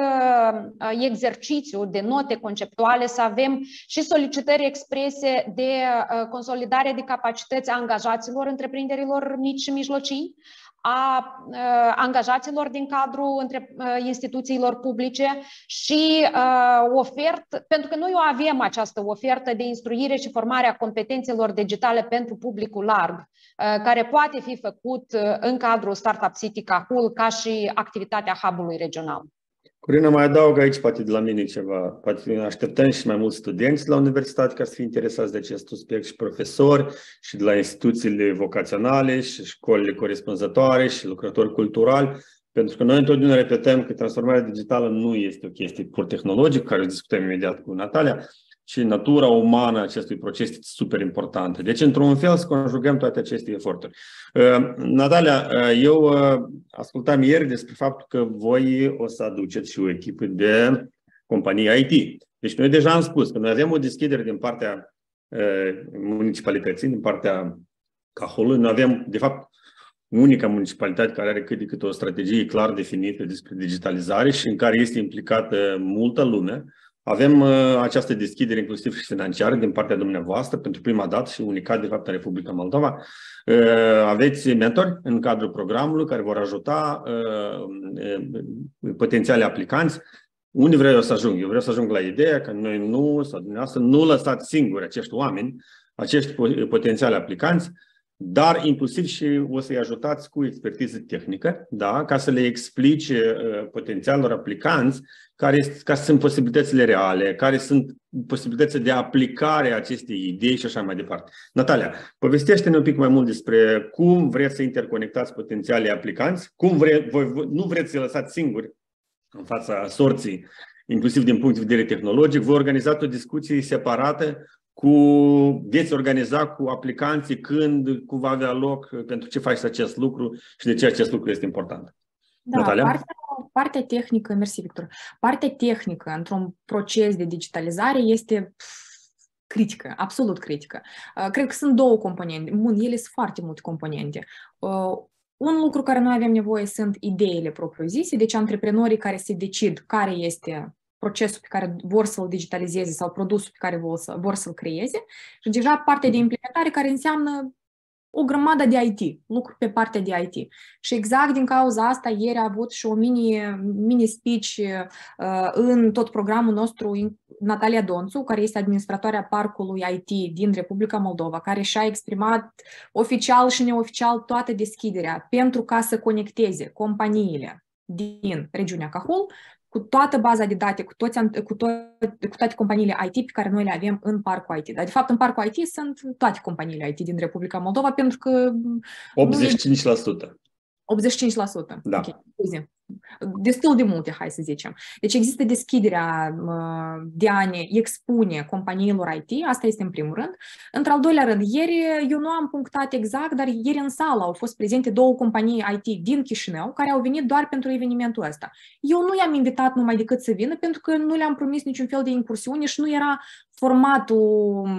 exercițiu de note conceptuale să avem și solicitări exprese de consolidare de capacități a angajaților întreprinderilor mici și mijlocii, a angajaților din cadrul între instituțiilor publice și ofertă, pentru că noi o avem această ofertă de instruire și formare a competențelor digitale pentru publicul larg, care poate fi făcut în cadrul Startup City Cahul ca și activitatea hub-ului regional. Corina, mai adaug aici poate de la mine ceva. Poate așteptăm și mai mulți studenți la universitate care să fie interesați de acest subiect și profesori și de la instituțiile vocaționale și școlile corespunzătoare și lucrători culturali, pentru că noi întotdeauna repetăm că transformarea digitală nu este o chestie pur tehnologică, care o discutăm imediat cu Natalia, și natura umană a acestui proces este super importantă. Deci, într-un fel, să conjugăm toate aceste eforturi. Uh, Natalia, uh, eu uh, ascultam ieri despre faptul că voi o să aduceți și o echipă de companii I T. Deci, noi deja am spus că noi avem o deschidere din partea uh, municipalității, din partea Cahulului. Noi avem, de fapt, unica municipalitate care are cât de cât o strategie clar definită despre digitalizare și în care este implicată multă lume. Avem uh, această deschidere inclusiv și financiară din partea dumneavoastră pentru prima dată și unicat de fapt în Republica Moldova. Uh, aveți mentori în cadrul programului care vor ajuta uh, uh, potențiali aplicanți. Unde vreau eu să ajung? Eu vreau să ajung la ideea că noi nu, sau dumneavoastră, nu lăsați singuri acești oameni, acești potențiali aplicanți, dar inclusiv și o să-i ajutați cu expertiză tehnică, da, ca să le explice uh, potențialilor aplicanți care, care sunt posibilitățile reale, care sunt posibilitățile de aplicare a acestei idei și așa mai departe. Natalia, povestește-ne un pic mai mult despre cum vreți să interconectați potențialii aplicanți, cum vre, voi, nu vreți să-i lăsați singuri în fața sorții, inclusiv din punct de vedere tehnologic. Voi organizați o discuție separată cu, veți organiza cu aplicanții când, cum va avea loc, pentru ce faci acest lucru și de ce acest lucru este important. Da, partea, partea tehnică, mersi Victor, partea tehnică într-un proces de digitalizare este critică, absolut critică. Cred că sunt două componente, bun, ele sunt foarte multe componente. Un lucru care noi avem nevoie sunt ideile propriu-zise, deci antreprenorii care se decid care este procesul pe care vor să-l digitalizeze sau produsul pe care vor, să, vor să-l creeze și deja partea de implementare care înseamnă o grămadă de I T, lucruri pe partea de I T. Și exact din cauza asta, ieri a avut și o mini, mini speech uh, în tot programul nostru Natalia Donțu, care este administratoarea parcului I T din Republica Moldova, care și-a exprimat oficial și neoficial toată deschiderea pentru ca să conecteze companiile din regiunea Cahul cu toată baza de date, cu, toți, cu, to- cu toate companiile I T pe care noi le avem în parcul I T. Dar, de fapt, în parcul I T sunt toate companiile I T din Republica Moldova, pentru că... optzeci și cinci la sută. optzeci și cinci la sută. Da. Okay. Destul de multe, hai să zicem. Deci există deschiderea de a ne expune companiilor I T, asta este în primul rând. Într-al doilea rând, ieri eu nu am punctat exact, dar ieri în sală au fost prezente două companii I T din Chișinău care au venit doar pentru evenimentul ăsta. Eu nu i-am invitat numai decât să vină pentru că nu le-am promis niciun fel de incursiune și nu era formatul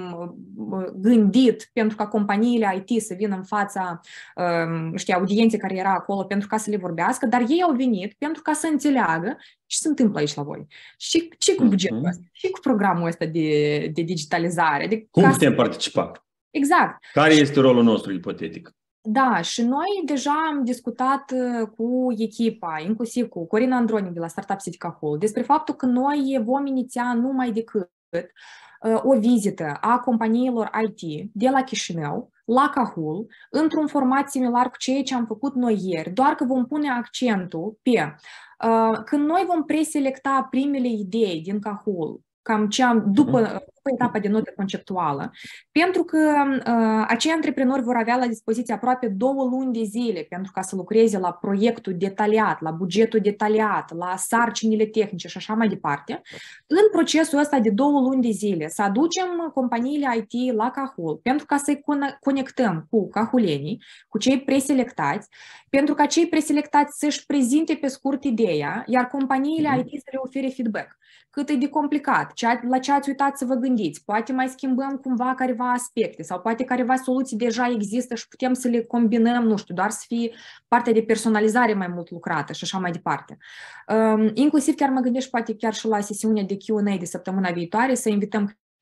gândit pentru ca companiile I T să vină în fața știi, audienței care era acolo pentru ca să le vorbească, dar ei au venit pentru ca să înțeleagă ce se întâmplă aici la voi. Și ce cu bugetul ăsta, și cu programul ăsta de, de digitalizare. De Cum putem să... participa? Exact. Care este rolul nostru ipotetic? Da, și noi deja am discutat cu echipa, inclusiv cu Corina Andronic de la Startup City Cahul, despre faptul că noi vom iniția numai decât o vizită a companiilor I T de la Chișinău la Cahul, într-un format similar cu ceea ce am făcut noi ieri, doar că vom pune accentul pe uh, când noi vom preselecta primele idei din Cahul, cam ce am, după, după etapa de notă conceptuală, pentru că uh, acei antreprenori vor avea la dispoziție aproape două luni de zile pentru ca să lucreze la proiectul detaliat, la bugetul detaliat, la sarcinile tehnice și așa mai departe. În procesul ăsta de două luni de zile să aducem companiile I T la Cahul pentru ca să-i conectăm cu cahulenii, cu cei preselectați, pentru ca cei preselectați să-și prezinte pe scurt ideea, iar companiile I T să le ofere feedback. Cât e de complicat, la ce ați uitat să vă gândiți, poate mai schimbăm cumva careva aspecte sau poate careva soluții deja există și putem să le combinăm, nu știu, doar să fie partea de personalizare mai mult lucrată și așa mai departe. Um, inclusiv chiar mă gândesc poate chiar și la sesiunea de Q and A de săptămâna viitoare să invităm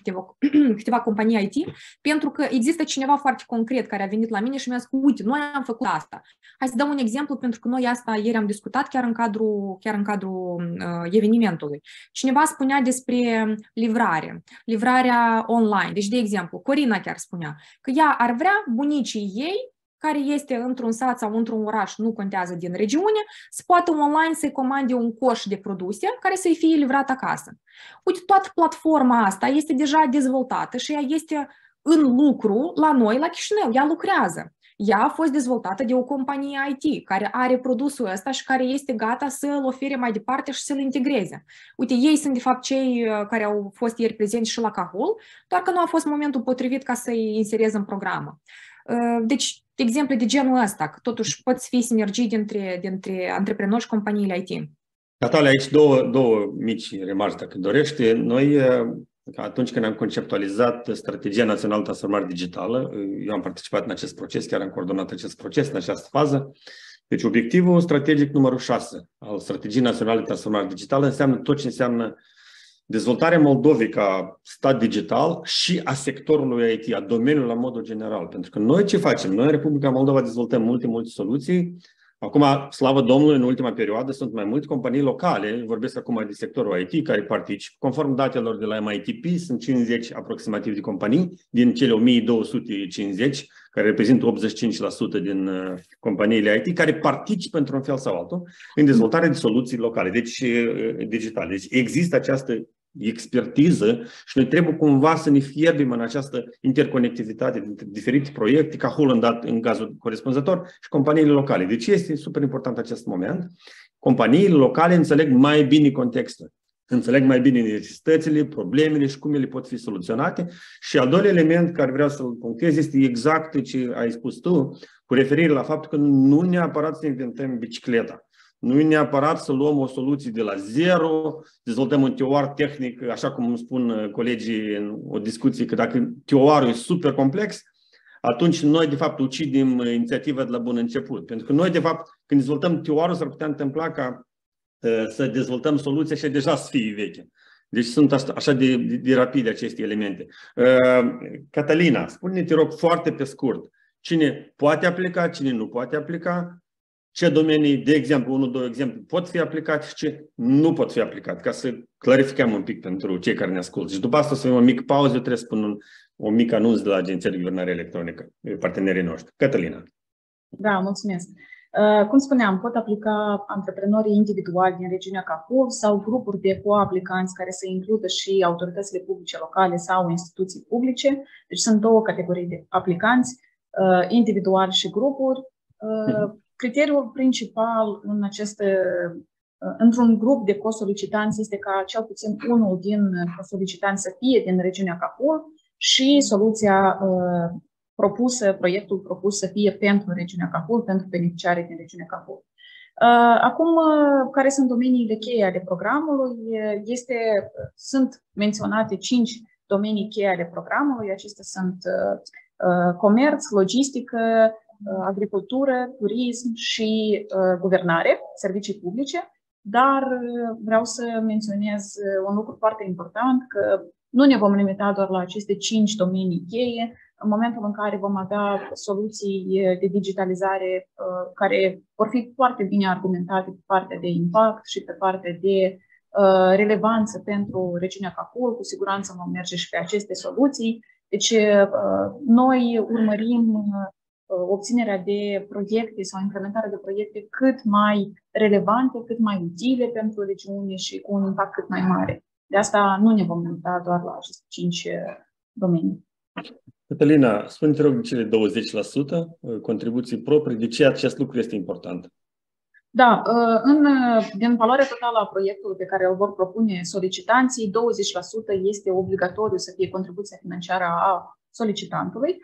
câteva, câteva companii I T, pentru că există cineva foarte concret care a venit la mine și mi-a zis că, uite, noi am făcut asta. Hai să dau un exemplu, pentru că noi asta ieri am discutat chiar în cadrul, chiar în cadrul uh, evenimentului. Cineva spunea despre livrare, livrarea online. Deci, de exemplu, Corina chiar spunea că ea ar vrea bunicii ei, care este într-un sat sau într-un oraș, nu contează din regiune, să poată online să-i comande un coș de produse care să-i fie livrat acasă. Uite, toată platforma asta este deja dezvoltată și ea este în lucru la noi, la Chișinău, ea lucrează. Ea a fost dezvoltată de o companie I T care are produsul ăsta și care este gata să-l ofere mai departe și să-l integreze. Uite, ei sunt de fapt cei care au fost ieri prezenți și la Cahul, doar că nu a fost momentul potrivit ca să-i insereze în programă. Deci, exemple de genul ăsta, că totuși poți fi sinergii dintre, dintre antreprenori și companiile I T. Natalia, aici două, două mici remarci, dacă dorește. Noi, atunci când am conceptualizat Strategia Națională de Transformare Digitală, eu am participat în acest proces, chiar am coordonat acest proces în această fază. Deci obiectivul strategic numărul șase al Strategiei Naționale de Transformare Digitală înseamnă tot ce înseamnă dezvoltarea Moldovei ca stat digital și a sectorului I T, a domeniului la modul general. Pentru că noi ce facem? Noi în Republica Moldova dezvoltăm multe, multe soluții. Acum, slavă Domnului, în ultima perioadă sunt mai multe companii locale, vorbesc acum de sectorul I T, care participă. Conform datelor de la M I T P, sunt cincizeci aproximativ de companii din cele o mie două sute cincizeci, care reprezintă optzeci și cinci la sută din uh, companiile I T, care participă într-un fel sau altul în dezvoltarea de soluții locale, deci uh, digitale. Deci există această expertiză și noi trebuie cumva să ne fierbim în această interconectivitate dintre diferite proiecte, ca Cahul în, dat, în cazul corespunzător și companiile locale. Deci este super important acest moment. Companiile locale înțeleg mai bine contextul, înțeleg mai bine necesitățile, problemele și cum ele pot fi soluționate. Și al doilea element care vreau să-l punctez este exact ce ai spus tu, cu referire la faptul că nu neapărat să inventăm bicicleta. Nu e neapărat să luăm o soluție de la zero, dezvoltăm un teoar tehnic, așa cum îmi spun colegii în o discuție, că dacă teoarul e super complex, atunci noi, de fapt, ucidem inițiativa de la bun început. Pentru că noi, de fapt, când dezvoltăm teoarul, s-ar putea întâmpla ca uh, să dezvoltăm soluția și deja să fie veche. Deci sunt așa de, de, de rapide aceste elemente. Uh, Catalina, spune-ne, te rog, foarte pe scurt, cine poate aplica, cine nu poate aplica, ce domenii, de exemplu, unul, două exemple, pot fi aplicate și ce nu pot fi aplicate, ca să clarificăm un pic pentru cei care ne ascultă. Și după asta să avem o mică pauză, eu trebuie să spun un, un mic anunț de la Agenția de Guvernare Electronică, partenerii noștri. Cătălina. Da, mulțumesc. Uh, cum spuneam, pot aplica antreprenorii individuali din regiunea Cahul sau grupuri de coaplicanți care să includă și autoritățile publice locale sau instituții publice. Deci sunt două categorii de aplicanți, uh, individuali și grupuri. Uh, Criteriul principal în aceste, într-un grup de cosolicitanți este ca cel puțin unul din cosolicitanți să fie din regiunea Cahul și soluția uh, propusă, proiectul propus să fie pentru regiunea Cahul, pentru beneficiarii din regiunea Cahul. Uh, acum, uh, care sunt domeniile cheie ale programului? Este, sunt menționate cinci domenii cheie ale programului. Acestea sunt uh, uh, comerț, logistică, agricultură, turism și uh, guvernare, servicii publice, dar uh, vreau să menționez un lucru foarte important, că nu ne vom limita doar la aceste cinci domenii cheie, în momentul în care vom avea soluții de digitalizare uh, care vor fi foarte bine argumentate pe partea de impact și pe partea de uh, relevanță pentru regiunea Cahul, cu siguranță vom merge și pe aceste soluții. Deci uh, noi urmărim uh, obținerea de proiecte sau implementarea de proiecte cât mai relevante, cât mai utile pentru regiune și cu un impact cât mai mare. De asta nu ne vom limita doar la aceste cinci domenii. Cătălina, spune-te rog de cele douăzeci la sută contribuții proprii, de ce acest lucru este important? Da, în, din valoarea totală a proiectului pe care îl vor propune solicitanții, douăzeci la sută este obligatoriu să fie contribuția financiară a solicitantului.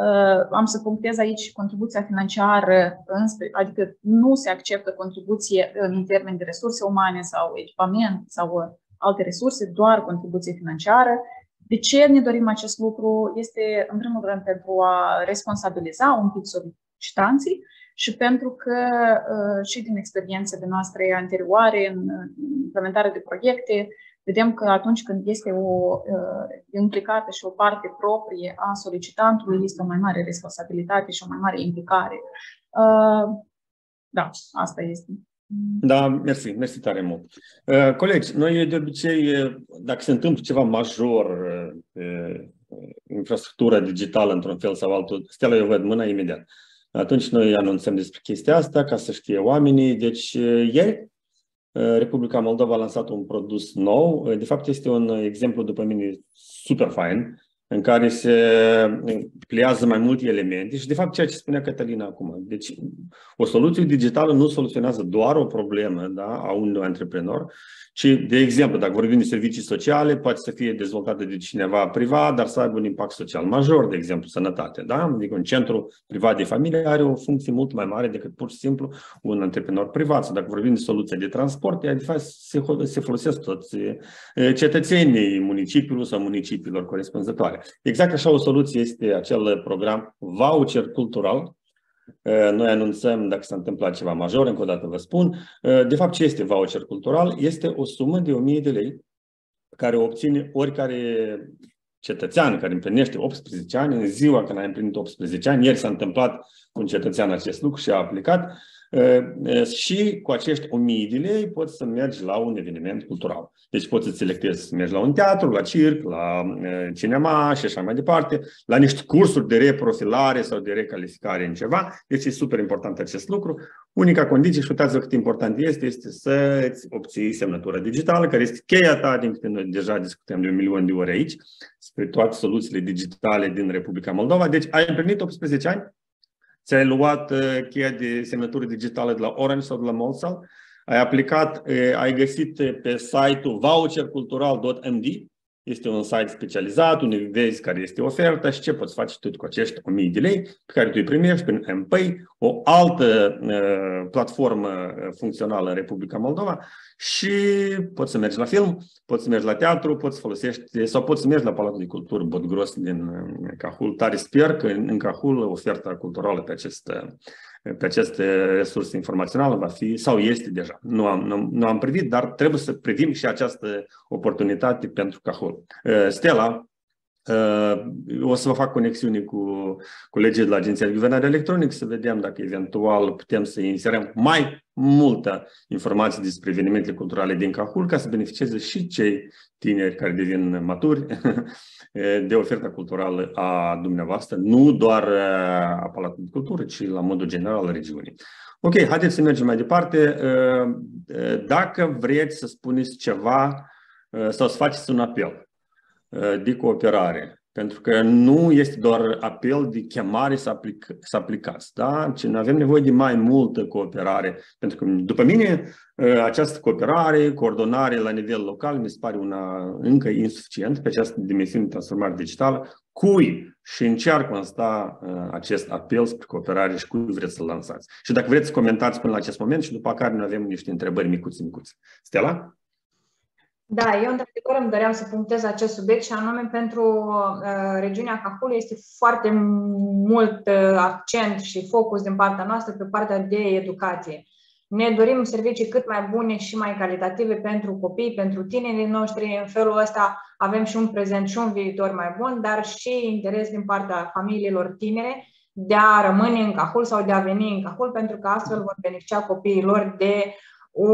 Am să punctez aici contribuția financiară, adică nu se acceptă contribuție în termeni de resurse umane sau echipament sau alte resurse, doar contribuție financiară. De ce ne dorim acest lucru? Este, în primul rând, pentru a responsabiliza un pic solicitanții și pentru că și din experiențele noastre anterioare în implementarea de proiecte, vedem că atunci când este o uh, implicată și o parte proprie a solicitantului, este o mai mare responsabilitate și o mai mare implicare. Uh, da, asta este. Da, mersi, mersi tare mult. Uh, colegi, noi de obicei, dacă se întâmplă ceva major, uh, infrastructura digitală într-un fel sau altul, Stella, eu văd mâna imediat. Atunci noi anunțăm despre chestia asta ca să știe oamenii. Deci ieri Republica Moldova a lansat un produs nou. De fapt este un exemplu după mine super fain, în care se pliază mai multe elemente și de fapt ceea ce spunea Cătălina acum. Deci o soluție digitală nu soluționează doar o problemă, da, a unui antreprenor, ci, de exemplu, dacă vorbim de servicii sociale, poate să fie dezvoltată de cineva privat, dar să aibă un impact social major, de exemplu, sănătate. Da? Adică un centru privat de familie are o funcție mult mai mare decât pur și simplu un antreprenor privat. Sau dacă vorbim de soluția de transport, ea de fapt se, se folosesc toți cetățenii municipiului sau municipiilor corespunzătoare. Exact așa o soluție este acel program voucher cultural. Noi anunțăm dacă s-a întâmplat ceva major, încă o dată vă spun. De fapt, ce este voucher cultural? Este o sumă de o mie de lei care o obține oricare cetățean care împlinește optsprezece ani, în ziua când a împlinit optsprezece ani. Ieri s-a întâmplat cu un cetățean acest lucru și a aplicat. Și cu acești o mie de lei poți să mergi la un eveniment cultural. Deci poți să-ți selectezi să mergi la un teatru, la circ, la cinema și așa mai departe, la niște cursuri de reprofilare sau de recalificare în ceva. Deci e super important acest lucru. Unica condiție, și uitați-vă cât important este, este să-ți obții semnătura digitală, care este cheia ta, din câte noi deja discutăm de un milion de ori aici, spre toate soluțiile digitale din Republica Moldova. Deci ai împlinit optsprezece ani, ți-ai luat uh, cheia de semnătură digitală de la Orange sau de la Molsal, ai aplicat, uh, ai găsit pe site-ul voucher cultural punct m d. Este un site specializat unde vezi care este oferta și ce poți face tu cu acești o mie de lei pe care tu îi primești prin M-Pay, o altă uh, platformă funcțională în Republica Moldova și poți să mergi la film, poți să mergi la teatru, poți să folosești sau poți să mergi la Palatul de Cultură Bodgros din Cahul. Tare sper că în Cahul oferta culturală pe acest pe aceste resurse informaționale va fi sau este deja. Nu am, nu, nu am privit, dar trebuie să privim și această oportunitate pentru Cahul. Stella, o să vă fac conexiune cu colegii de la Agenția de Guvernare Electronic să vedem dacă eventual putem să inserăm mai multă informație despre evenimentele culturale din Cahul ca să beneficieze și cei tineri care devin maturi de oferta culturală a dumneavoastră, nu doar a Palatului de Cultură, ci la modul general al regiunii. Ok, haideți să mergem mai departe. Dacă vreți să spuneți ceva sau să faceți un apel de cooperare, pentru că nu este doar apel de chemare să, aplic, să aplicați, da? Ci avem nevoie de mai multă cooperare, pentru că, după mine, această cooperare, coordonare la nivel local mi se pare una încă insuficient pe această dimensiune de transformare digitală. Cui și în ce ar consta acest apel spre cooperare și cui vreți să-l lansați? Și dacă vreți să comentați până la acest moment și după care noi avem niște întrebări micuțe-micuțe. Stella? Da, eu într-adevăr îmi doream să punctez acest subiect și anume pentru uh, regiunea Cahul este foarte mult uh, accent și focus din partea noastră pe partea de educație. Ne dorim servicii cât mai bune și mai calitative pentru copii, pentru tinerii noștri. În felul ăsta avem și un prezent și un viitor mai bun, dar și interes din partea familiilor tinere de a rămâne în Cahul sau de a veni în Cahul, pentru că astfel vor beneficia copiii lor de o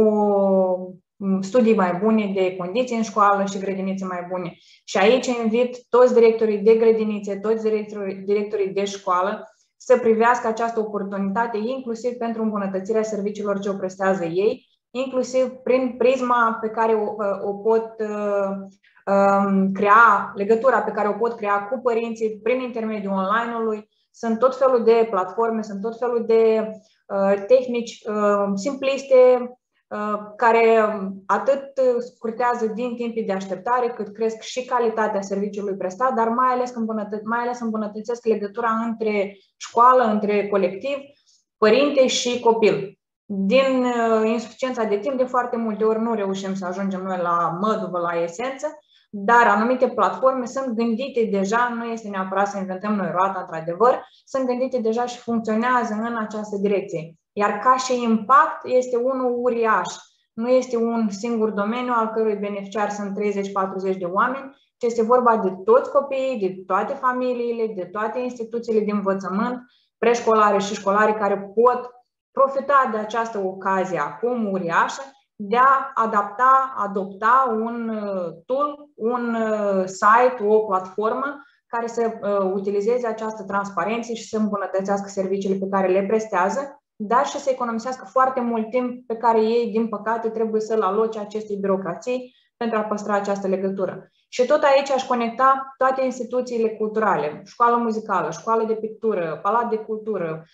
studii mai bune, de condiții în școală și grădinițe mai bune. Și aici invit toți directorii de grădinițe, toți directorii, directorii de școală să privească această oportunitate, inclusiv pentru îmbunătățirea serviciilor ce o prestează ei, inclusiv prin prisma pe care o, o pot uh, um, crea, legătura pe care o pot crea cu părinții prin intermediul online-ului. Sunt tot felul de platforme, sunt tot felul de uh, tehnici uh, simpliste, care atât scurtează din timpii de așteptare, cât cresc și calitatea serviciului prestat, dar mai ales, îmbunătă- mai ales îmbunătățesc legătura între școală, între colectiv, părinte și copil. Din insuficiența de timp, de foarte multe ori nu reușim să ajungem noi la măduvă, la esență, dar anumite platforme sunt gândite deja, nu este neapărat să inventăm noi roata, într-adevăr, sunt gândite deja și funcționează în această direcție. Iar ca și impact este unul uriaș. Nu este un singur domeniu al cărui beneficiari sunt treizeci patruzeci de oameni, ci este vorba de toți copiii, de toate familiile, de toate instituțiile de învățământ, preșcolare și școlare, care pot profita de această ocazie acum uriașă de a adapta, adopta un tool, un site, o platformă care să utilizeze această transparență și să îmbunătățească serviciile pe care le prestează, dar și să economisească foarte mult timp pe care ei, din păcate, trebuie să-l aloce acestei birocrații pentru a păstra această legătură. Și tot aici aș conecta toate instituțiile culturale, școală muzicală, școală de pictură, palat de cultură,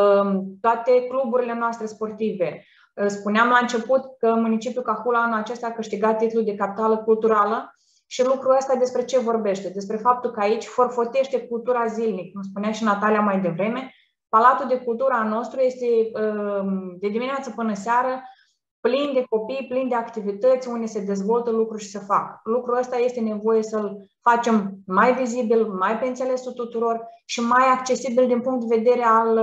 toate cluburile noastre sportive. Spuneam la început că municipiul Cahul anul acesta a câștigat titlul de capitală culturală și lucrul ăsta despre ce vorbește? Despre faptul că aici forfotește cultura zilnic, cum spunea și Natalia mai devreme. Palatul de cultură al nostru este de dimineață până seară plin de copii, plin de activități unde se dezvoltă lucruri și se fac. Lucrul ăsta este nevoie să-l facem mai vizibil, mai pe înțelesul tuturor și mai accesibil din punct de vedere al,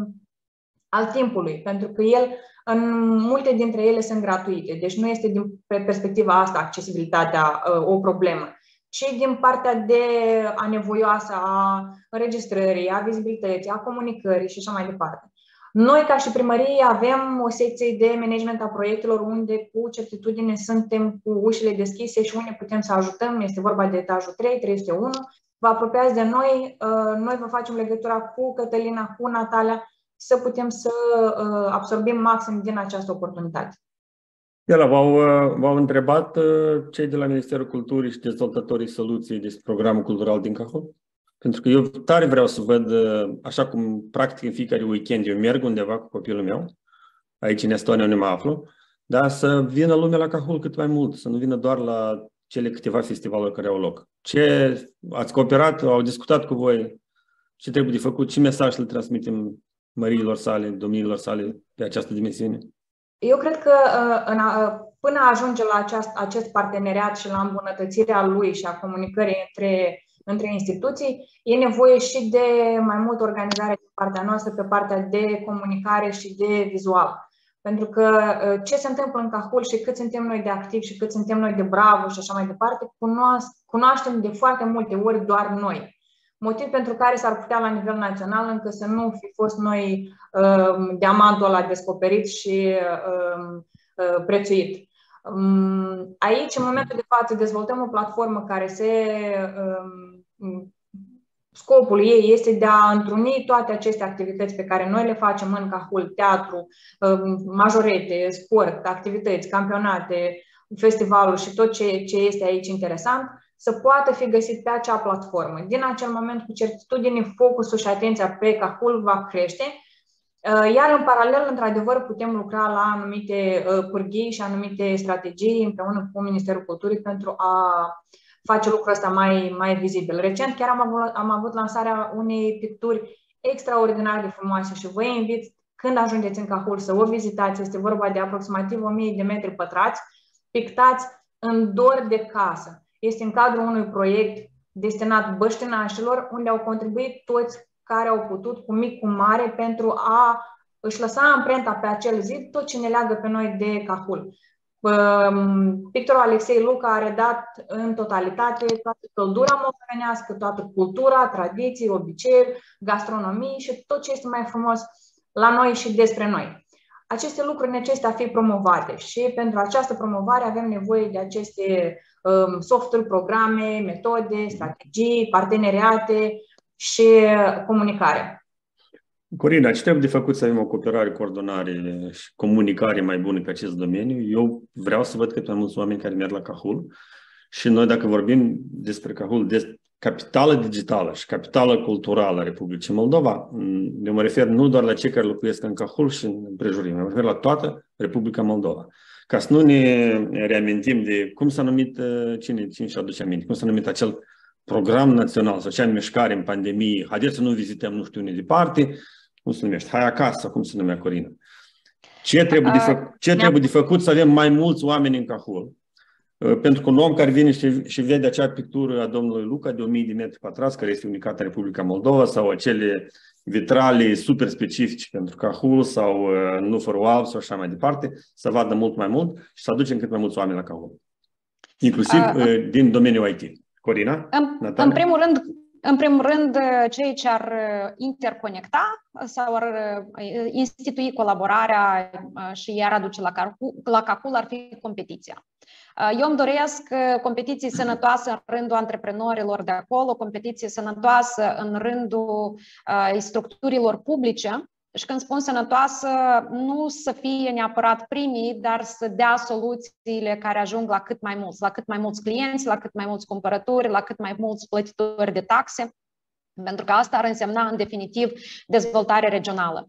al timpului, pentru că el, în multe dintre ele sunt gratuite, deci nu este din perspectiva asta accesibilitatea o problemă, ci din partea de anevoioasă a înregistrării, a vizibilității, a comunicării și așa mai departe. Noi, ca și primărie, avem o secție de management a proiectelor unde cu certitudine suntem cu ușile deschise și unde putem să ajutăm. Este vorba de etajul trei, trei zero unu. Vă apropiați de noi, noi vă facem legătura cu Cătălina, cu Natalia, să putem să absorbim maxim din această oportunitate. Iar v-au, v-au întrebat cei de la Ministerul Culturii și dezvoltatorii soluției despre programul cultural din Cahul? Pentru că eu tare vreau să văd, așa cum practic în fiecare weekend eu merg undeva cu copilul meu, aici în Estonia unde mă aflu, dar să vină lumea la Cahul cât mai mult, să nu vină doar la cele câteva festivaluri care au loc. Ce ați cooperat, au discutat cu voi, ce trebuie de făcut, ce mesaj le transmitem măriilor sale, domnilor sale pe această dimensiune? Eu cred că în a, până ajunge la aceast, acest parteneriat și la îmbunătățirea lui și a comunicării între între instituții, e nevoie și de mai multă organizare pe partea noastră, pe partea de comunicare și de vizual. Pentru că ce se întâmplă în Cahul și cât suntem noi de activi și cât suntem noi de bravo și așa mai departe, cunoaștem de foarte multe ori doar noi. Motiv pentru care s-ar putea la nivel național încă să nu fi fost noi uh, diamantul ăla descoperit și uh, uh, prețuit. Aici, în momentul de față, dezvoltăm o platformă care se, scopul ei este de a întruni toate aceste activități pe care noi le facem în Cahul, teatru, majorete, sport, activități, campionate, festivaluri și tot ce, ce este aici interesant, să poată fi găsit pe acea platformă. Din acel moment, cu certitudine, focusul și atenția pe Cahul va crește. Iar în paralel, într-adevăr, putem lucra la anumite pârghii și anumite strategii împreună cu Ministerul Culturii pentru a face lucrul ăsta mai, mai vizibil. Recent chiar am avut, am avut lansarea unei picturi extraordinar de frumoase și vă invit, când ajungeți în Cahul, să o vizitați. Este vorba de aproximativ o mie de metri pătrați, pictați în dor de casă. Este în cadrul unui proiect destinat băștinașilor, unde au contribuit toți care au putut, cu mic, cu mare, pentru a își lăsa amprenta pe acel zid tot ce ne leagă pe noi de Cahul. Pictorul Alexei Luca a redat în totalitate toată căldura moldovenească, toată cultura, tradiții, obiceiuri, gastronomii și tot ce este mai frumos la noi și despre noi. Aceste lucruri necesită a fi promovate și pentru această promovare avem nevoie de aceste softuri, programe, metode, strategii, parteneriate și comunicare. Corina, ce trebuie de făcut să avem o cooperare, coordonare și comunicare mai bună pe acest domeniu? Eu vreau să văd cât mai mulți oameni care merg la Cahul și noi, dacă vorbim despre Cahul, de capitală digitală și capitală culturală a Republicii Moldova, eu mă refer nu doar la cei care locuiesc în Cahul și în împrejurime, mă refer la toată Republica Moldova. Ca să nu ne reamintim de cum s-a numit, cine, cine și aduce aminte, cum s-a numit acel program național sau acea mișcare în pandemie, haideți să nu vizităm nu știu unde departe, cum se numește, hai acasă, cum se numea, Corina. Ce trebuie, de, fă, ce trebuie de făcut să avem mai mulți oameni în Cahul? Pentru că un om care vine și, și vede acea pictură a domnului Luca de o mie de metri pătrați, care este unicată în Republica Moldova, sau acele vitrale super specifice pentru Cahul sau uh, Nufărul Alb sau așa mai departe, să vadă mult mai mult și să aducem cât mai mulți oameni la Cahul. Inclusiv uh, uh, din domeniul I T. Corina? În, în primul rând, În primul rând, cei ce ar interconecta sau ar institui colaborarea și iar aduce la Cahul ar fi competiția. Eu îmi doresc competiții sănătoase în rândul antreprenorilor de acolo, competiții sănătoase în rândul structurilor publice. Și când spun sănătoasă, nu să fie neapărat primii, dar să dea soluțiile care ajung la cât mai mulți, la cât mai mulți clienți, la cât mai mulți cumpărători, la cât mai mulți plătitori de taxe, pentru că asta ar însemna în definitiv dezvoltare regională.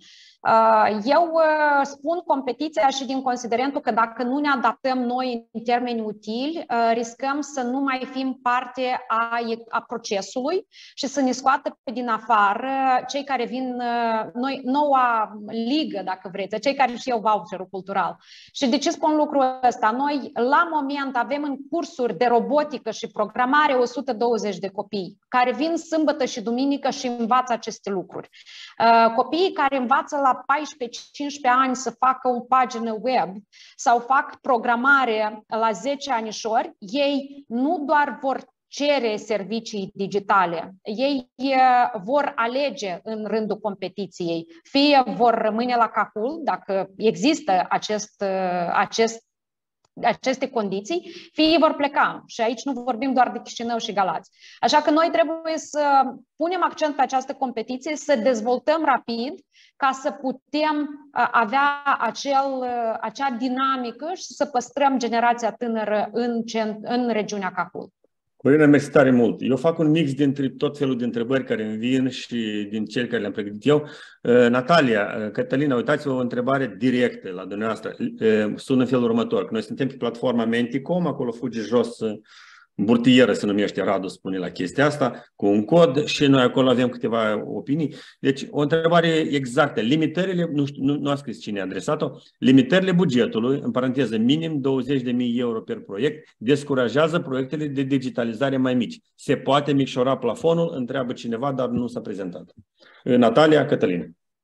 Eu spun competiția și din considerentul că dacă nu ne adaptăm noi în termeni utili, riscăm să nu mai fim parte a, a procesului și să ne scoată pe din afară cei care vin, noi, noua ligă, dacă vreți, cei care și iau voucherul cultural. Și de ce spun lucrul ăsta? Noi, la moment, avem în cursuri de robotică și programare o sută douăzeci de copii care vin sâmbătă și duminică și învață aceste lucruri. Copiii care învață la paisprezece cincisprezece ani să facă o pagină web sau fac programare la zece anișori, ei nu doar vor cere servicii digitale, ei vor alege în rândul competiției, fie vor rămâne la Cahul, dacă există acest, acest aceste condiții, fie vor pleca. Și aici nu vorbim doar de Chișinău și Galați. Așa că noi trebuie să punem accent pe această competiție, să dezvoltăm rapid ca să putem avea acel, acea dinamică și să păstrăm generația tânără în, în regiunea Cahul. Corina, mersi tare mult. Eu fac un mix dintre tot felul de întrebări care îmi vin și din cele care le-am pregătit eu. Natalia, Cătălina, uitați-vă o întrebare directă la dumneavoastră. Sună în felul următor. Noi suntem pe platforma Menti punct com, acolo fuge jos, burtieră se numește, Radu spune la chestia asta, cu un cod și noi acolo avem câteva opinii. Deci, o întrebare exactă. Limitările, nu știu, nu, nu a scris cine a adresat-o, limitările bugetului, în paranteză, minim douăzeci de mii euro per proiect, descurajează proiectele de digitalizare mai mici. Se poate micșora plafonul? Întreabă cineva, dar nu s-a prezentat. Natalia, Cătălina.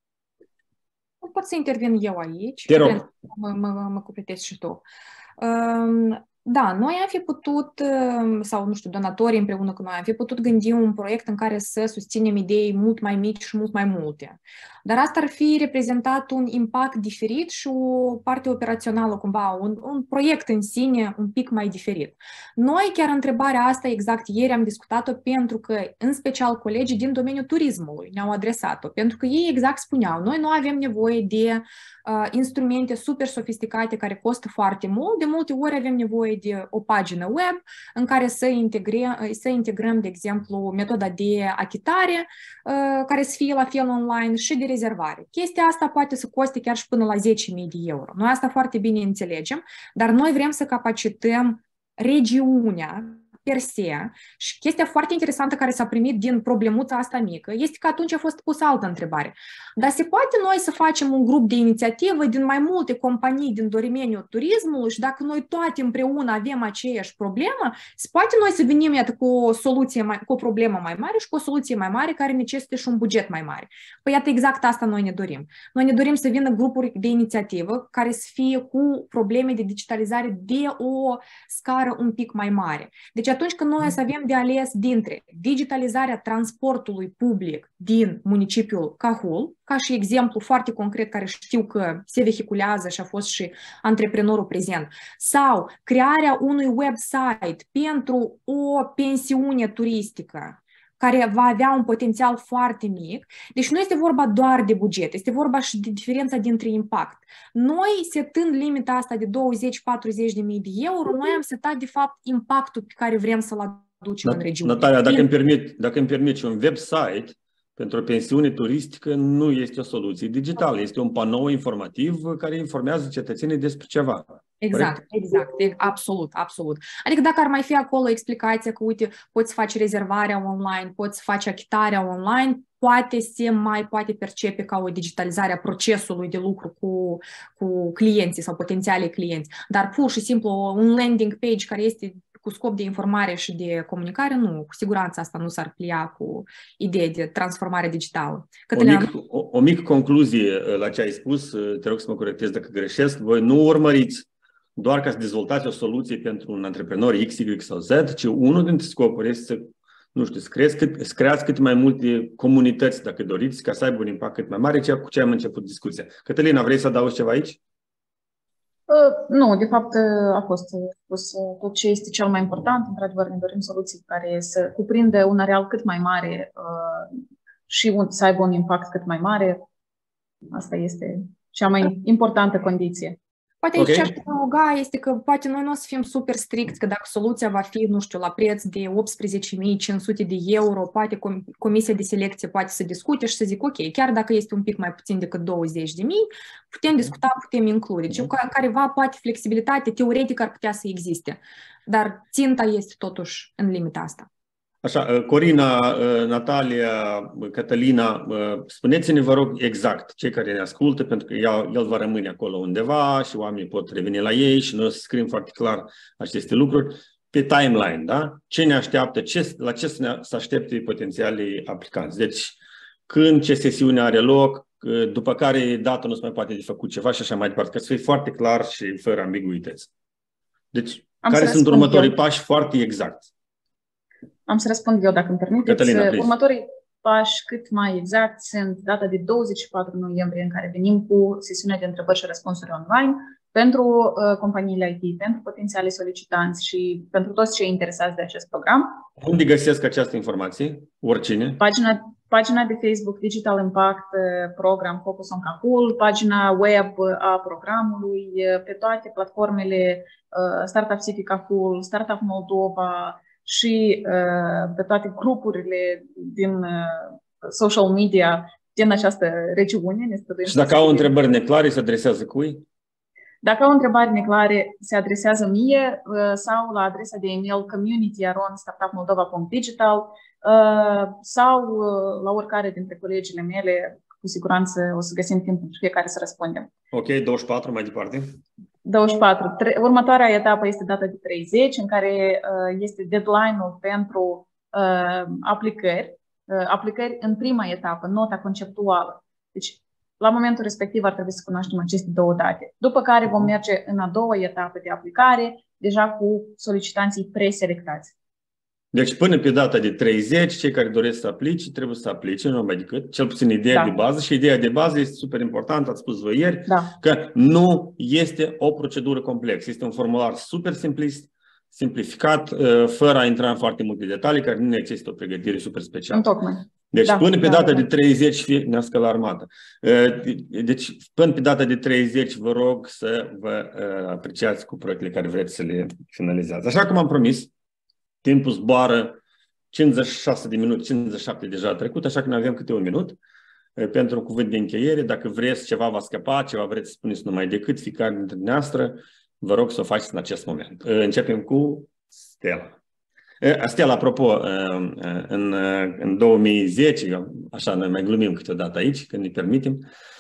Pot să intervin eu aici. Te rog. Mă, mă, mă completezi și tu. Um... Da, noi am fi putut, sau nu știu, donatorii împreună cu noi, am fi putut gândi un proiect în care să susținem idei mult mai mici și mult mai multe. Dar asta ar fi reprezentat un impact diferit și o parte operațională, cumva, un, un proiect în sine un pic mai diferit. Noi chiar întrebarea asta exact ieri am discutat-o pentru că, în special, colegii din domeniul turismului ne-au adresat-o, pentru că ei exact spuneau, noi nu avem nevoie de uh, instrumente super sofisticate care costă foarte mult, de multe ori avem nevoie de o pagină web în care să integrăm, să integrăm, de exemplu, metoda de achitare care să fie la fel online și de rezervare. Chestia asta poate să coste chiar și până la zece mii de euro. Noi asta foarte bine înțelegem, dar noi vrem să capacităm regiunea per se. Și chestia foarte interesantă care s-a primit din problemuța asta mică este că atunci a fost pusă altă întrebare. Dar se poate noi să facem un grup de inițiativă din mai multe companii din domeniul turismului și dacă noi toate împreună avem aceeași problemă, se poate noi să venim iată, cu o soluție mai, cu o problemă mai mare și cu o soluție mai mare care necesită și un buget mai mare. Păi iată exact asta noi ne dorim. Noi ne dorim să vină grupuri de inițiativă care să fie cu probleme de digitalizare de o scară un pic mai mare. Deci atunci când noi să avem de ales dintre digitalizarea transportului public din municipiul Cahul, ca și exemplu foarte concret care știu că se vehiculează și a fost și antreprenorul prezent, sau crearea unui website pentru o pensiune turistică, care va avea un potențial foarte mic. Deci nu este vorba doar de buget, este vorba și de diferența dintre impact. Noi, setând limita asta de douăzeci patruzeci de mii de euro, noi am setat, de fapt, impactul pe care vrem să-l aducem în regiune. Natalia, dacă îmi permit, dacă îmi permiți un website pentru o pensiune turistică nu este o soluție digitală, este un panou informativ care informează cetățenii despre ceva. Exact, corect? exact, absolut, absolut. Adică dacă ar mai fi acolo explicația că, uite, poți face rezervarea online, poți face achitarea online, poate se mai poate percepe ca o digitalizare a procesului de lucru cu, cu clienții sau potențiale clienți, dar pur și simplu un landing page care este cu scop de informare și de comunicare, nu, cu siguranță asta nu s-ar plia cu ideea de transformare digitală. Cătălina... O, mic, o, o mică concluzie la ce ai spus, te rog să mă corectez dacă greșesc, voi nu urmăriți doar ca să dezvoltați o soluție pentru un antreprenor X, Y sau Z, ci unul dintre scopuri este să, nu știu, să creați cât, să creați cât mai multe comunități, dacă doriți, ca să aibă un impact cât mai mare, ceea cu ce am început discuția. Cătălina, vrei să adaugi ceva aici? Uh, nu, de fapt a fost spus tot ce este cel mai important. Într-adevăr, ne dorim soluții care să cuprindă un areal cât mai mare uh, și un, să aibă un impact cât mai mare. Asta este cea mai importantă condiție. Poate aici okay. Ce aș adăuga este că poate noi nu o să fim super stricți, că dacă soluția va fi, nu știu, la preț de optsprezece mii cinci sute de euro, poate comisia de selecție poate să discute și să zic, ok, chiar dacă este un pic mai puțin decât douăzeci de mii, putem discuta, putem include. Deci careva poate flexibilitate, teoretic ar putea să existe, dar ținta este totuși în limita asta. Așa, Corina, Natalia, Cătălina, spuneți-ne, vă rog, exact, cei care ne ascultă, pentru că el, el va rămâne acolo undeva și oamenii pot reveni la ei și noi o să scriem foarte clar aceste lucruri pe timeline, da? Ce ne așteaptă, ce, la ce să, ne, să aștepte potențialii aplicanți. Deci, când, ce sesiune are loc, după care data nu se mai poate de făcut ceva și așa mai departe, ca să fie foarte clar și fără ambiguități. Deci, Am care sunt următorii eu. pași foarte exact? Am să răspund eu, dacă îmi permiteți. Cătălina, următorii pași cât mai exact sunt data de douăzeci și patru noiembrie, în care venim cu sesiunea de întrebări și răspunsuri online pentru uh, companiile I T, pentru potențiale solicitanți și pentru toți cei interesați de acest program. Unde găsesc această informație? Oricine? Pagina, pagina de Facebook Digital Impact Program Focus on Cahul, pagina web a programului, pe toate platformele uh, Startup City Cahul, Startup Moldova, și uh, pe toate grupurile din uh, social media din această regiune. Ne și dacă au întrebări neclare, se adresează cui? Dacă au întrebări neclare, se adresează mie uh, sau la adresa de e-mail community arond startup moldova punct digital uh, sau uh, la oricare dintre colegile mele. Cu siguranță o să găsim timp pentru fiecare să răspundem. Ok, douăzeci și patru, mai departe. douăzeci și patru. Următoarea etapă este data de treizeci, în care uh, este deadline-ul pentru uh, aplicări. Uh, aplicări în prima etapă, nota conceptuală. Deci, la momentul respectiv ar trebui să cunoaștem aceste două date. După care vom merge în a doua etapă de aplicare, deja cu solicitanții preselectați. Deci până pe data de treizeci, cei care doresc să aplice, trebuie să aplice, nu numai decât, cel puțin ideea da. de bază. Și ideea de bază este super importantă, ați spus voi ieri, da. că nu este o procedură complexă. Este un formular super simplist, simplificat, fără a intra în foarte multe detalii, care nu necesită o pregătire super specială. Întocmai. Deci da, până pe da, data da. de treizeci, nească la armată. Deci până pe data de treizeci vă rog să vă apreciați cu proiectele care vreți să le finalizați. Așa cum am promis, timpul zboară, cincizeci și șase de minute, cincizeci și șapte deja a trecut, așa că ne avem câte un minut pentru un cuvânt de încheiere. Dacă vreți ceva va scăpa, ceva vreți să spuneți numai decât, fiecare dintre noastră, vă rog să o faceți în acest moment. Începem cu Stella. Stella, apropo, în, în două mii zece, așa noi mai glumim câteodată aici, când ne permitem,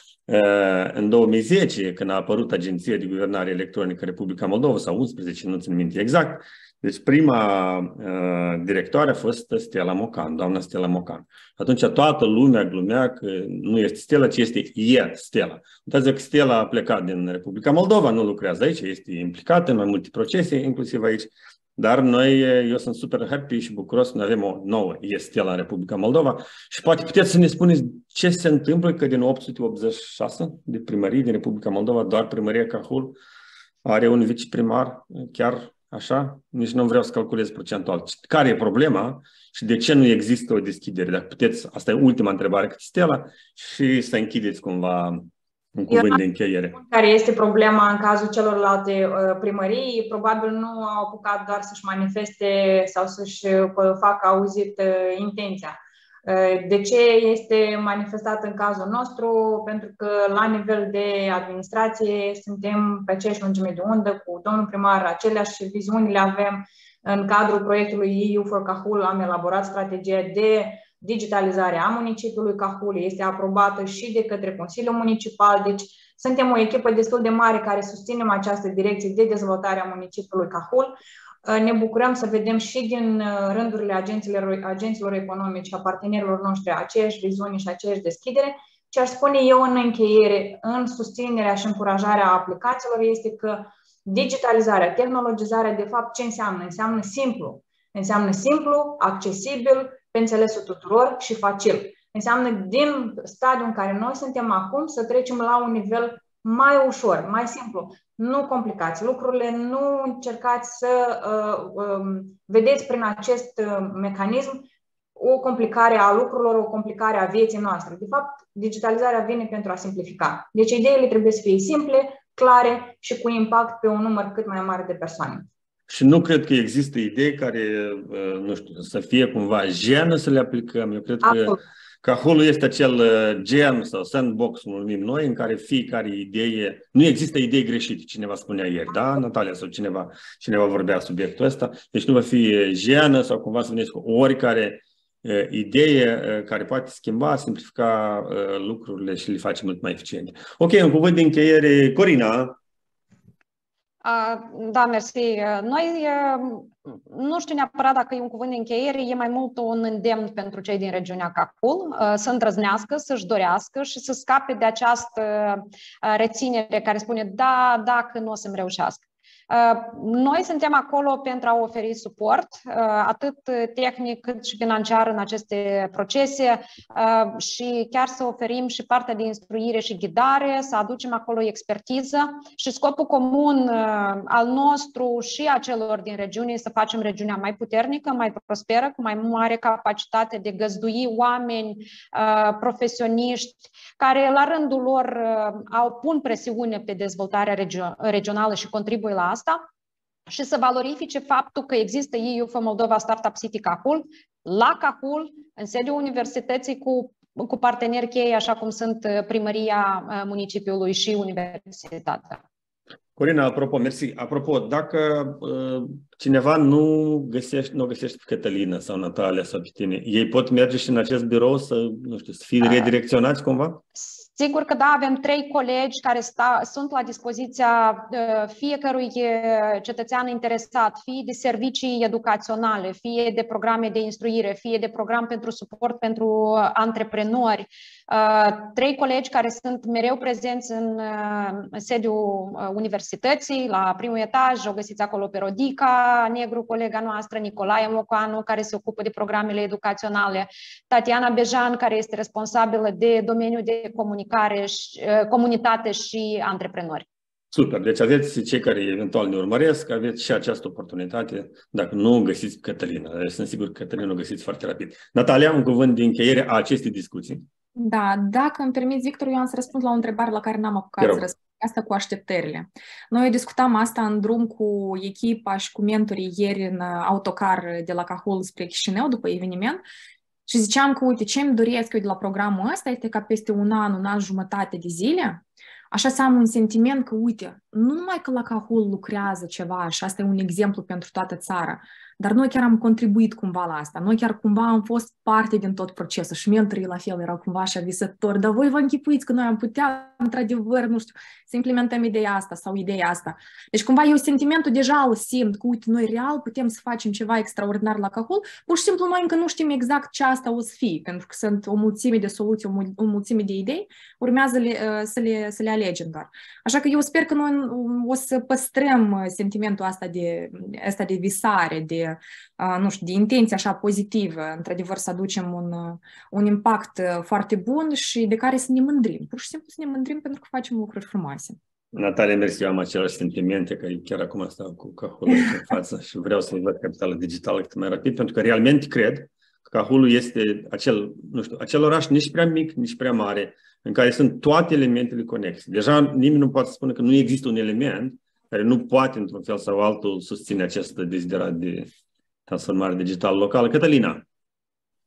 în două mii zece, când a apărut Agenția de Guvernare Electronică Republica Moldova, sau unsprezece, nu țin minte exact, deci prima uh, directoare a fost Stella Mocan, doamna Stella Mocan. Atunci toată lumea glumea că nu este Stella, ci este E Stella. Uitați că Stella a plecat din Republica Moldova, nu lucrează aici, este implicată în mai multe procese, inclusiv aici. Dar noi, eu sunt super happy și bucuros că noi avem o nouă E Stella în Republica Moldova și poate puteți să ne spuneți ce se întâmplă, că din opt sute optzeci și șase de primării din Republica Moldova, doar primăria Cahul are un viceprimar, chiar așa, nici nu vreau să calculez procentual. Care e problema și de ce nu există o deschidere? Dacă puteți, asta e ultima întrebare către Stella și să închideți cumva un cuvânt de încheiere. Care este problema în cazul celorlalte primării? Probabil nu au apucat doar să-și manifeste sau să-și facă auzit intenția. De ce este manifestat în cazul nostru? Pentru că la nivel de administrație suntem pe aceeași lungime de undă cu domnul primar, aceleași viziuni le avem. În cadrul proiectului E U for Cahul am elaborat strategia de digitalizare a municipiului Cahul, este aprobată și de către Consiliul Municipal, deci suntem o echipă destul de mare care susținem această direcție de dezvoltare a municipiului Cahul. Ne bucurăm să vedem și din rândurile agenților, agenților economici și a partenerilor noștri aceeași viziune și aceeași deschidere. Ce aș spune eu în încheiere, în susținerea și încurajarea aplicațiilor, este că digitalizarea, tehnologizarea, de fapt, ce înseamnă? Înseamnă simplu. Înseamnă simplu, accesibil, pe înțelesul tuturor și facil. Înseamnă din stadiul în care noi suntem acum să trecem la un nivel mai ușor, mai simplu. Nu complicați lucrurile, nu încercați să uh, uh, vedeți prin acest uh, mecanism o complicare a lucrurilor, o complicare a vieții noastre. De fapt, digitalizarea vine pentru a simplifica. Deci ideile trebuie să fie simple, clare și cu impact pe un număr cât mai mare de persoane. Și nu cred că există idei care, nu știu, să fie cumva jenă să le aplicăm. Eu cred că Cahulul este acel gen sau sandbox, cum numim noi, în care fiecare idee, nu există idei greșite, cineva spunea ieri, da, Natalia, sau cineva, cineva vorbea subiectul ăsta, deci nu va fi jenă sau cumva să veniți cu oricare uh, idee uh, care poate schimba, simplifica uh, lucrurile și le face mult mai eficiente. Ok, un cuvânt de încheiere, Corina. Da, mersi. Noi, nu știu neapărat dacă e un cuvânt de încheiere, e mai mult un îndemn pentru cei din regiunea Cahul să îndrăznească, să-și dorească și să scape de această reținere care spune da, dacă nu o să-mi reușească. Noi suntem acolo pentru a oferi suport, atât tehnic cât și financiar în aceste procese și chiar să oferim și partea de instruire și ghidare, să aducem acolo expertiză și scopul comun al nostru și a celor din regiune să facem regiunea mai puternică, mai prosperă, cu mai mare capacitate de găzdui oameni profesioniști care la rândul lor au pun presiune pe dezvoltarea regio- regională și contribuie la asta și să valorifice faptul că există E U for Moldova Startup City Cahul, la Cahul, în sediul universității cu, cu parteneri cheie, așa cum sunt primăria municipiului și universitatea. Corina, apropo, mersi. Apropo, dacă uh, cineva nu găsește, nu găsește pe Cătălina sau Natalia sau pe tine, ei pot merge și în acest birou să, nu știu, să fie redirecționați cumva? Sigur că da, avem trei colegi care sta, sunt la dispoziția uh, fiecărui cetățean interesat, fie de servicii educaționale, fie de programe de instruire, fie de program pentru suport pentru antreprenori. Uh, trei colegi care sunt mereu prezenți în uh, sediul uh, universității, la primul etaj, o găsiți acolo pe Rodica Negru, colega noastră, Nicolae Mocanu, care se ocupă de programele educaționale, Tatiana Bejan, care este responsabilă de domeniul de comunicare, și, uh, comunitate și antreprenori. Super, deci aveți cei care eventual ne urmăresc, aveți și această oportunitate, dacă nu găsiți Cătălina. Sunt sigur că Cătălina o găsiți foarte rapid. Natalia, un cuvânt de încheiere a acestei discuții. Da, dacă îmi permiți, Victor, eu am să răspund la o întrebare la care n-am apucat să răspund. Asta cu așteptările. Noi discutam asta în drum cu echipa și cu mentorii ieri în autocar de la Cahul spre Chișinău după eveniment și ziceam că, uite, ce îmi doresc eu de la programul ăsta este ca peste un an, un an jumătate de zile, așa să am un sentiment că, uite, nu numai că la Cahul lucrează ceva și asta e un exemplu pentru toată țara, dar noi chiar am contribuit cumva la asta. Noi chiar cumva am fost parte din tot procesul și mentorii la fel erau cumva așa visători, dar voi vă închipuiți că noi am putea, într-adevăr, nu știu, să implementăm ideea asta sau ideea asta. Deci cumva eu sentimentul deja îl simt că, uite, noi real putem să facem ceva extraordinar la Cahul, pur și simplu noi încă nu știm exact ce asta o să fie, pentru că sunt o mulțime de soluții, o, mul- o mulțime de idei, urmează le, să, le, să le alegem doar. Așa că eu sper că noi o să păstrăm sentimentul asta de, asta de visare, de nu știu, de intenție așa pozitivă, într-adevăr să aducem un, un impact foarte bun și de care să ne mândrim. Pur și simplu să ne mândrim pentru că facem lucruri frumoase. Natalia, mersi, eu am aceleași sentimente, că chiar acum stau cu Cahulul în față și vreau să-i văd capitala digitală cât mai rapid, pentru că realmente cred că Cahulul este acel, nu știu, acel oraș nici prea mic, nici prea mare, în care sunt toate elementele conexe. Deja nimeni nu poate spune că nu există un element care nu poate, într-un fel sau altul, susține acest deziderat de transformare digitală locală. Cătălina.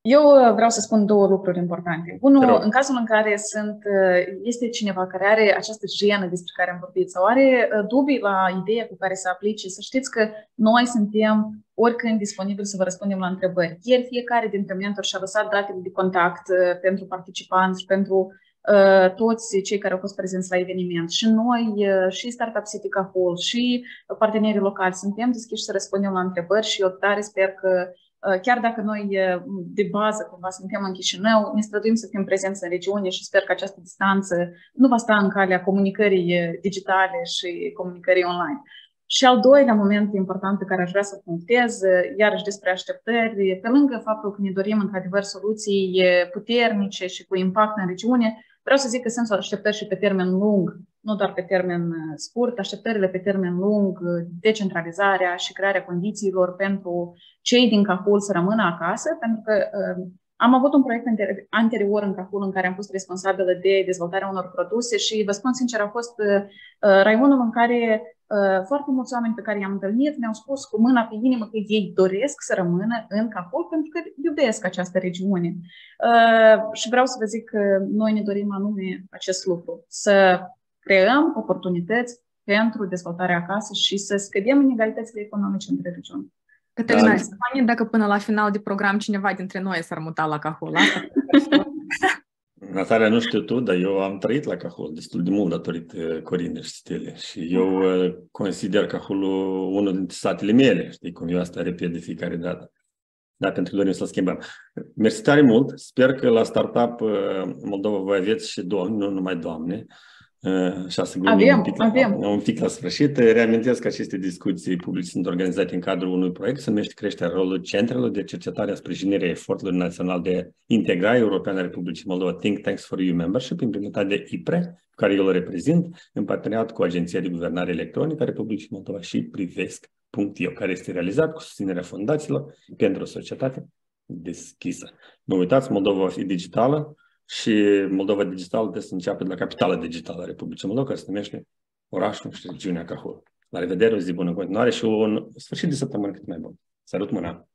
Eu vreau să spun două lucruri importante. Unul, în cazul în care sunt, este cineva care are această jenă despre care am vorbit sau are dubii la ideea cu care să aplice, să știți că noi suntem oricând disponibili să vă răspundem la întrebări. Ieri fiecare dintre mentori și-a lăsat datele de contact pentru participanți și pentru uh, toți cei care au fost prezenți la eveniment. Și noi, uh, și Startup City Cahul, și partenerii locali suntem deschiși să răspundem la întrebări și eu tare sper că chiar dacă noi de bază cumva suntem în Chișinău, ne străduim să fim prezenți în regiune și sper că această distanță nu va sta în calea comunicării digitale și comunicării online. Și al doilea moment important pe care aș vrea să punctez, iarăși despre așteptări, pe lângă faptul că ne dorim într-adevăr soluții puternice și cu impact în regiune, vreau să zic că sunt așteptări și pe termen lung, nu doar pe termen scurt, așteptările pe termen lung, decentralizarea și crearea condițiilor pentru cei din Cahul să rămână acasă, pentru că uh, am avut un proiect anterior în Cahul în care am fost responsabilă de dezvoltarea unor produse și vă spun sincer, a fost uh, raionul în care uh, foarte mulți oameni pe care i-am întâlnit mi-au spus cu mâna pe inimă că ei doresc să rămână în Cahul pentru că iubesc această regiune. Uh, și vreau să vă zic că noi ne dorim anume acest lucru, să creăm oportunități pentru dezvoltarea acasă și să scădem inegalitățile economice între regiuni. Cătălina, da. Să dacă până la final de program cineva dintre noi s-ar muta la Cahul. Natalia, nu știu tu, dar eu am trăit la Cahul destul de mult datorită Corinei și Stele și eu consider Cahulul unul dintre satele mele, știi cum eu asta repet de fiecare dată. Da, pentru că dorim să schimbăm. Mersi tare mult, sper că la Startup Moldova voi aveți și doamne, nu numai doamne. Așa să glumim un pic, la, un pic la sfârșit. Reamintesc că aceste discuții publice sunt organizate în cadrul unui proiect, se numește Creșterea rolului centrelor de cercetare a sprijinirii efortului național de integrare europeană a Republicii Moldova Think Tanks for E U Membership, implementat de I P R E, pe care eu îl reprezint, în parteneriat cu Agenția de Guvernare Electronică a Republicii Moldova și Privesc punct e u, care este realizat cu susținerea fundațiilor pentru o societate deschisă. Nu uitați, Moldova va fi digitală. Și Moldova Digitală trebuie să înceapă de la capitala digitală a Republicii Moldova, care se numește orașul și regiunea Cahul. La revedere, o zi bună în continuare și un sfârșit de săptămână cât mai bun. Sărut mâna!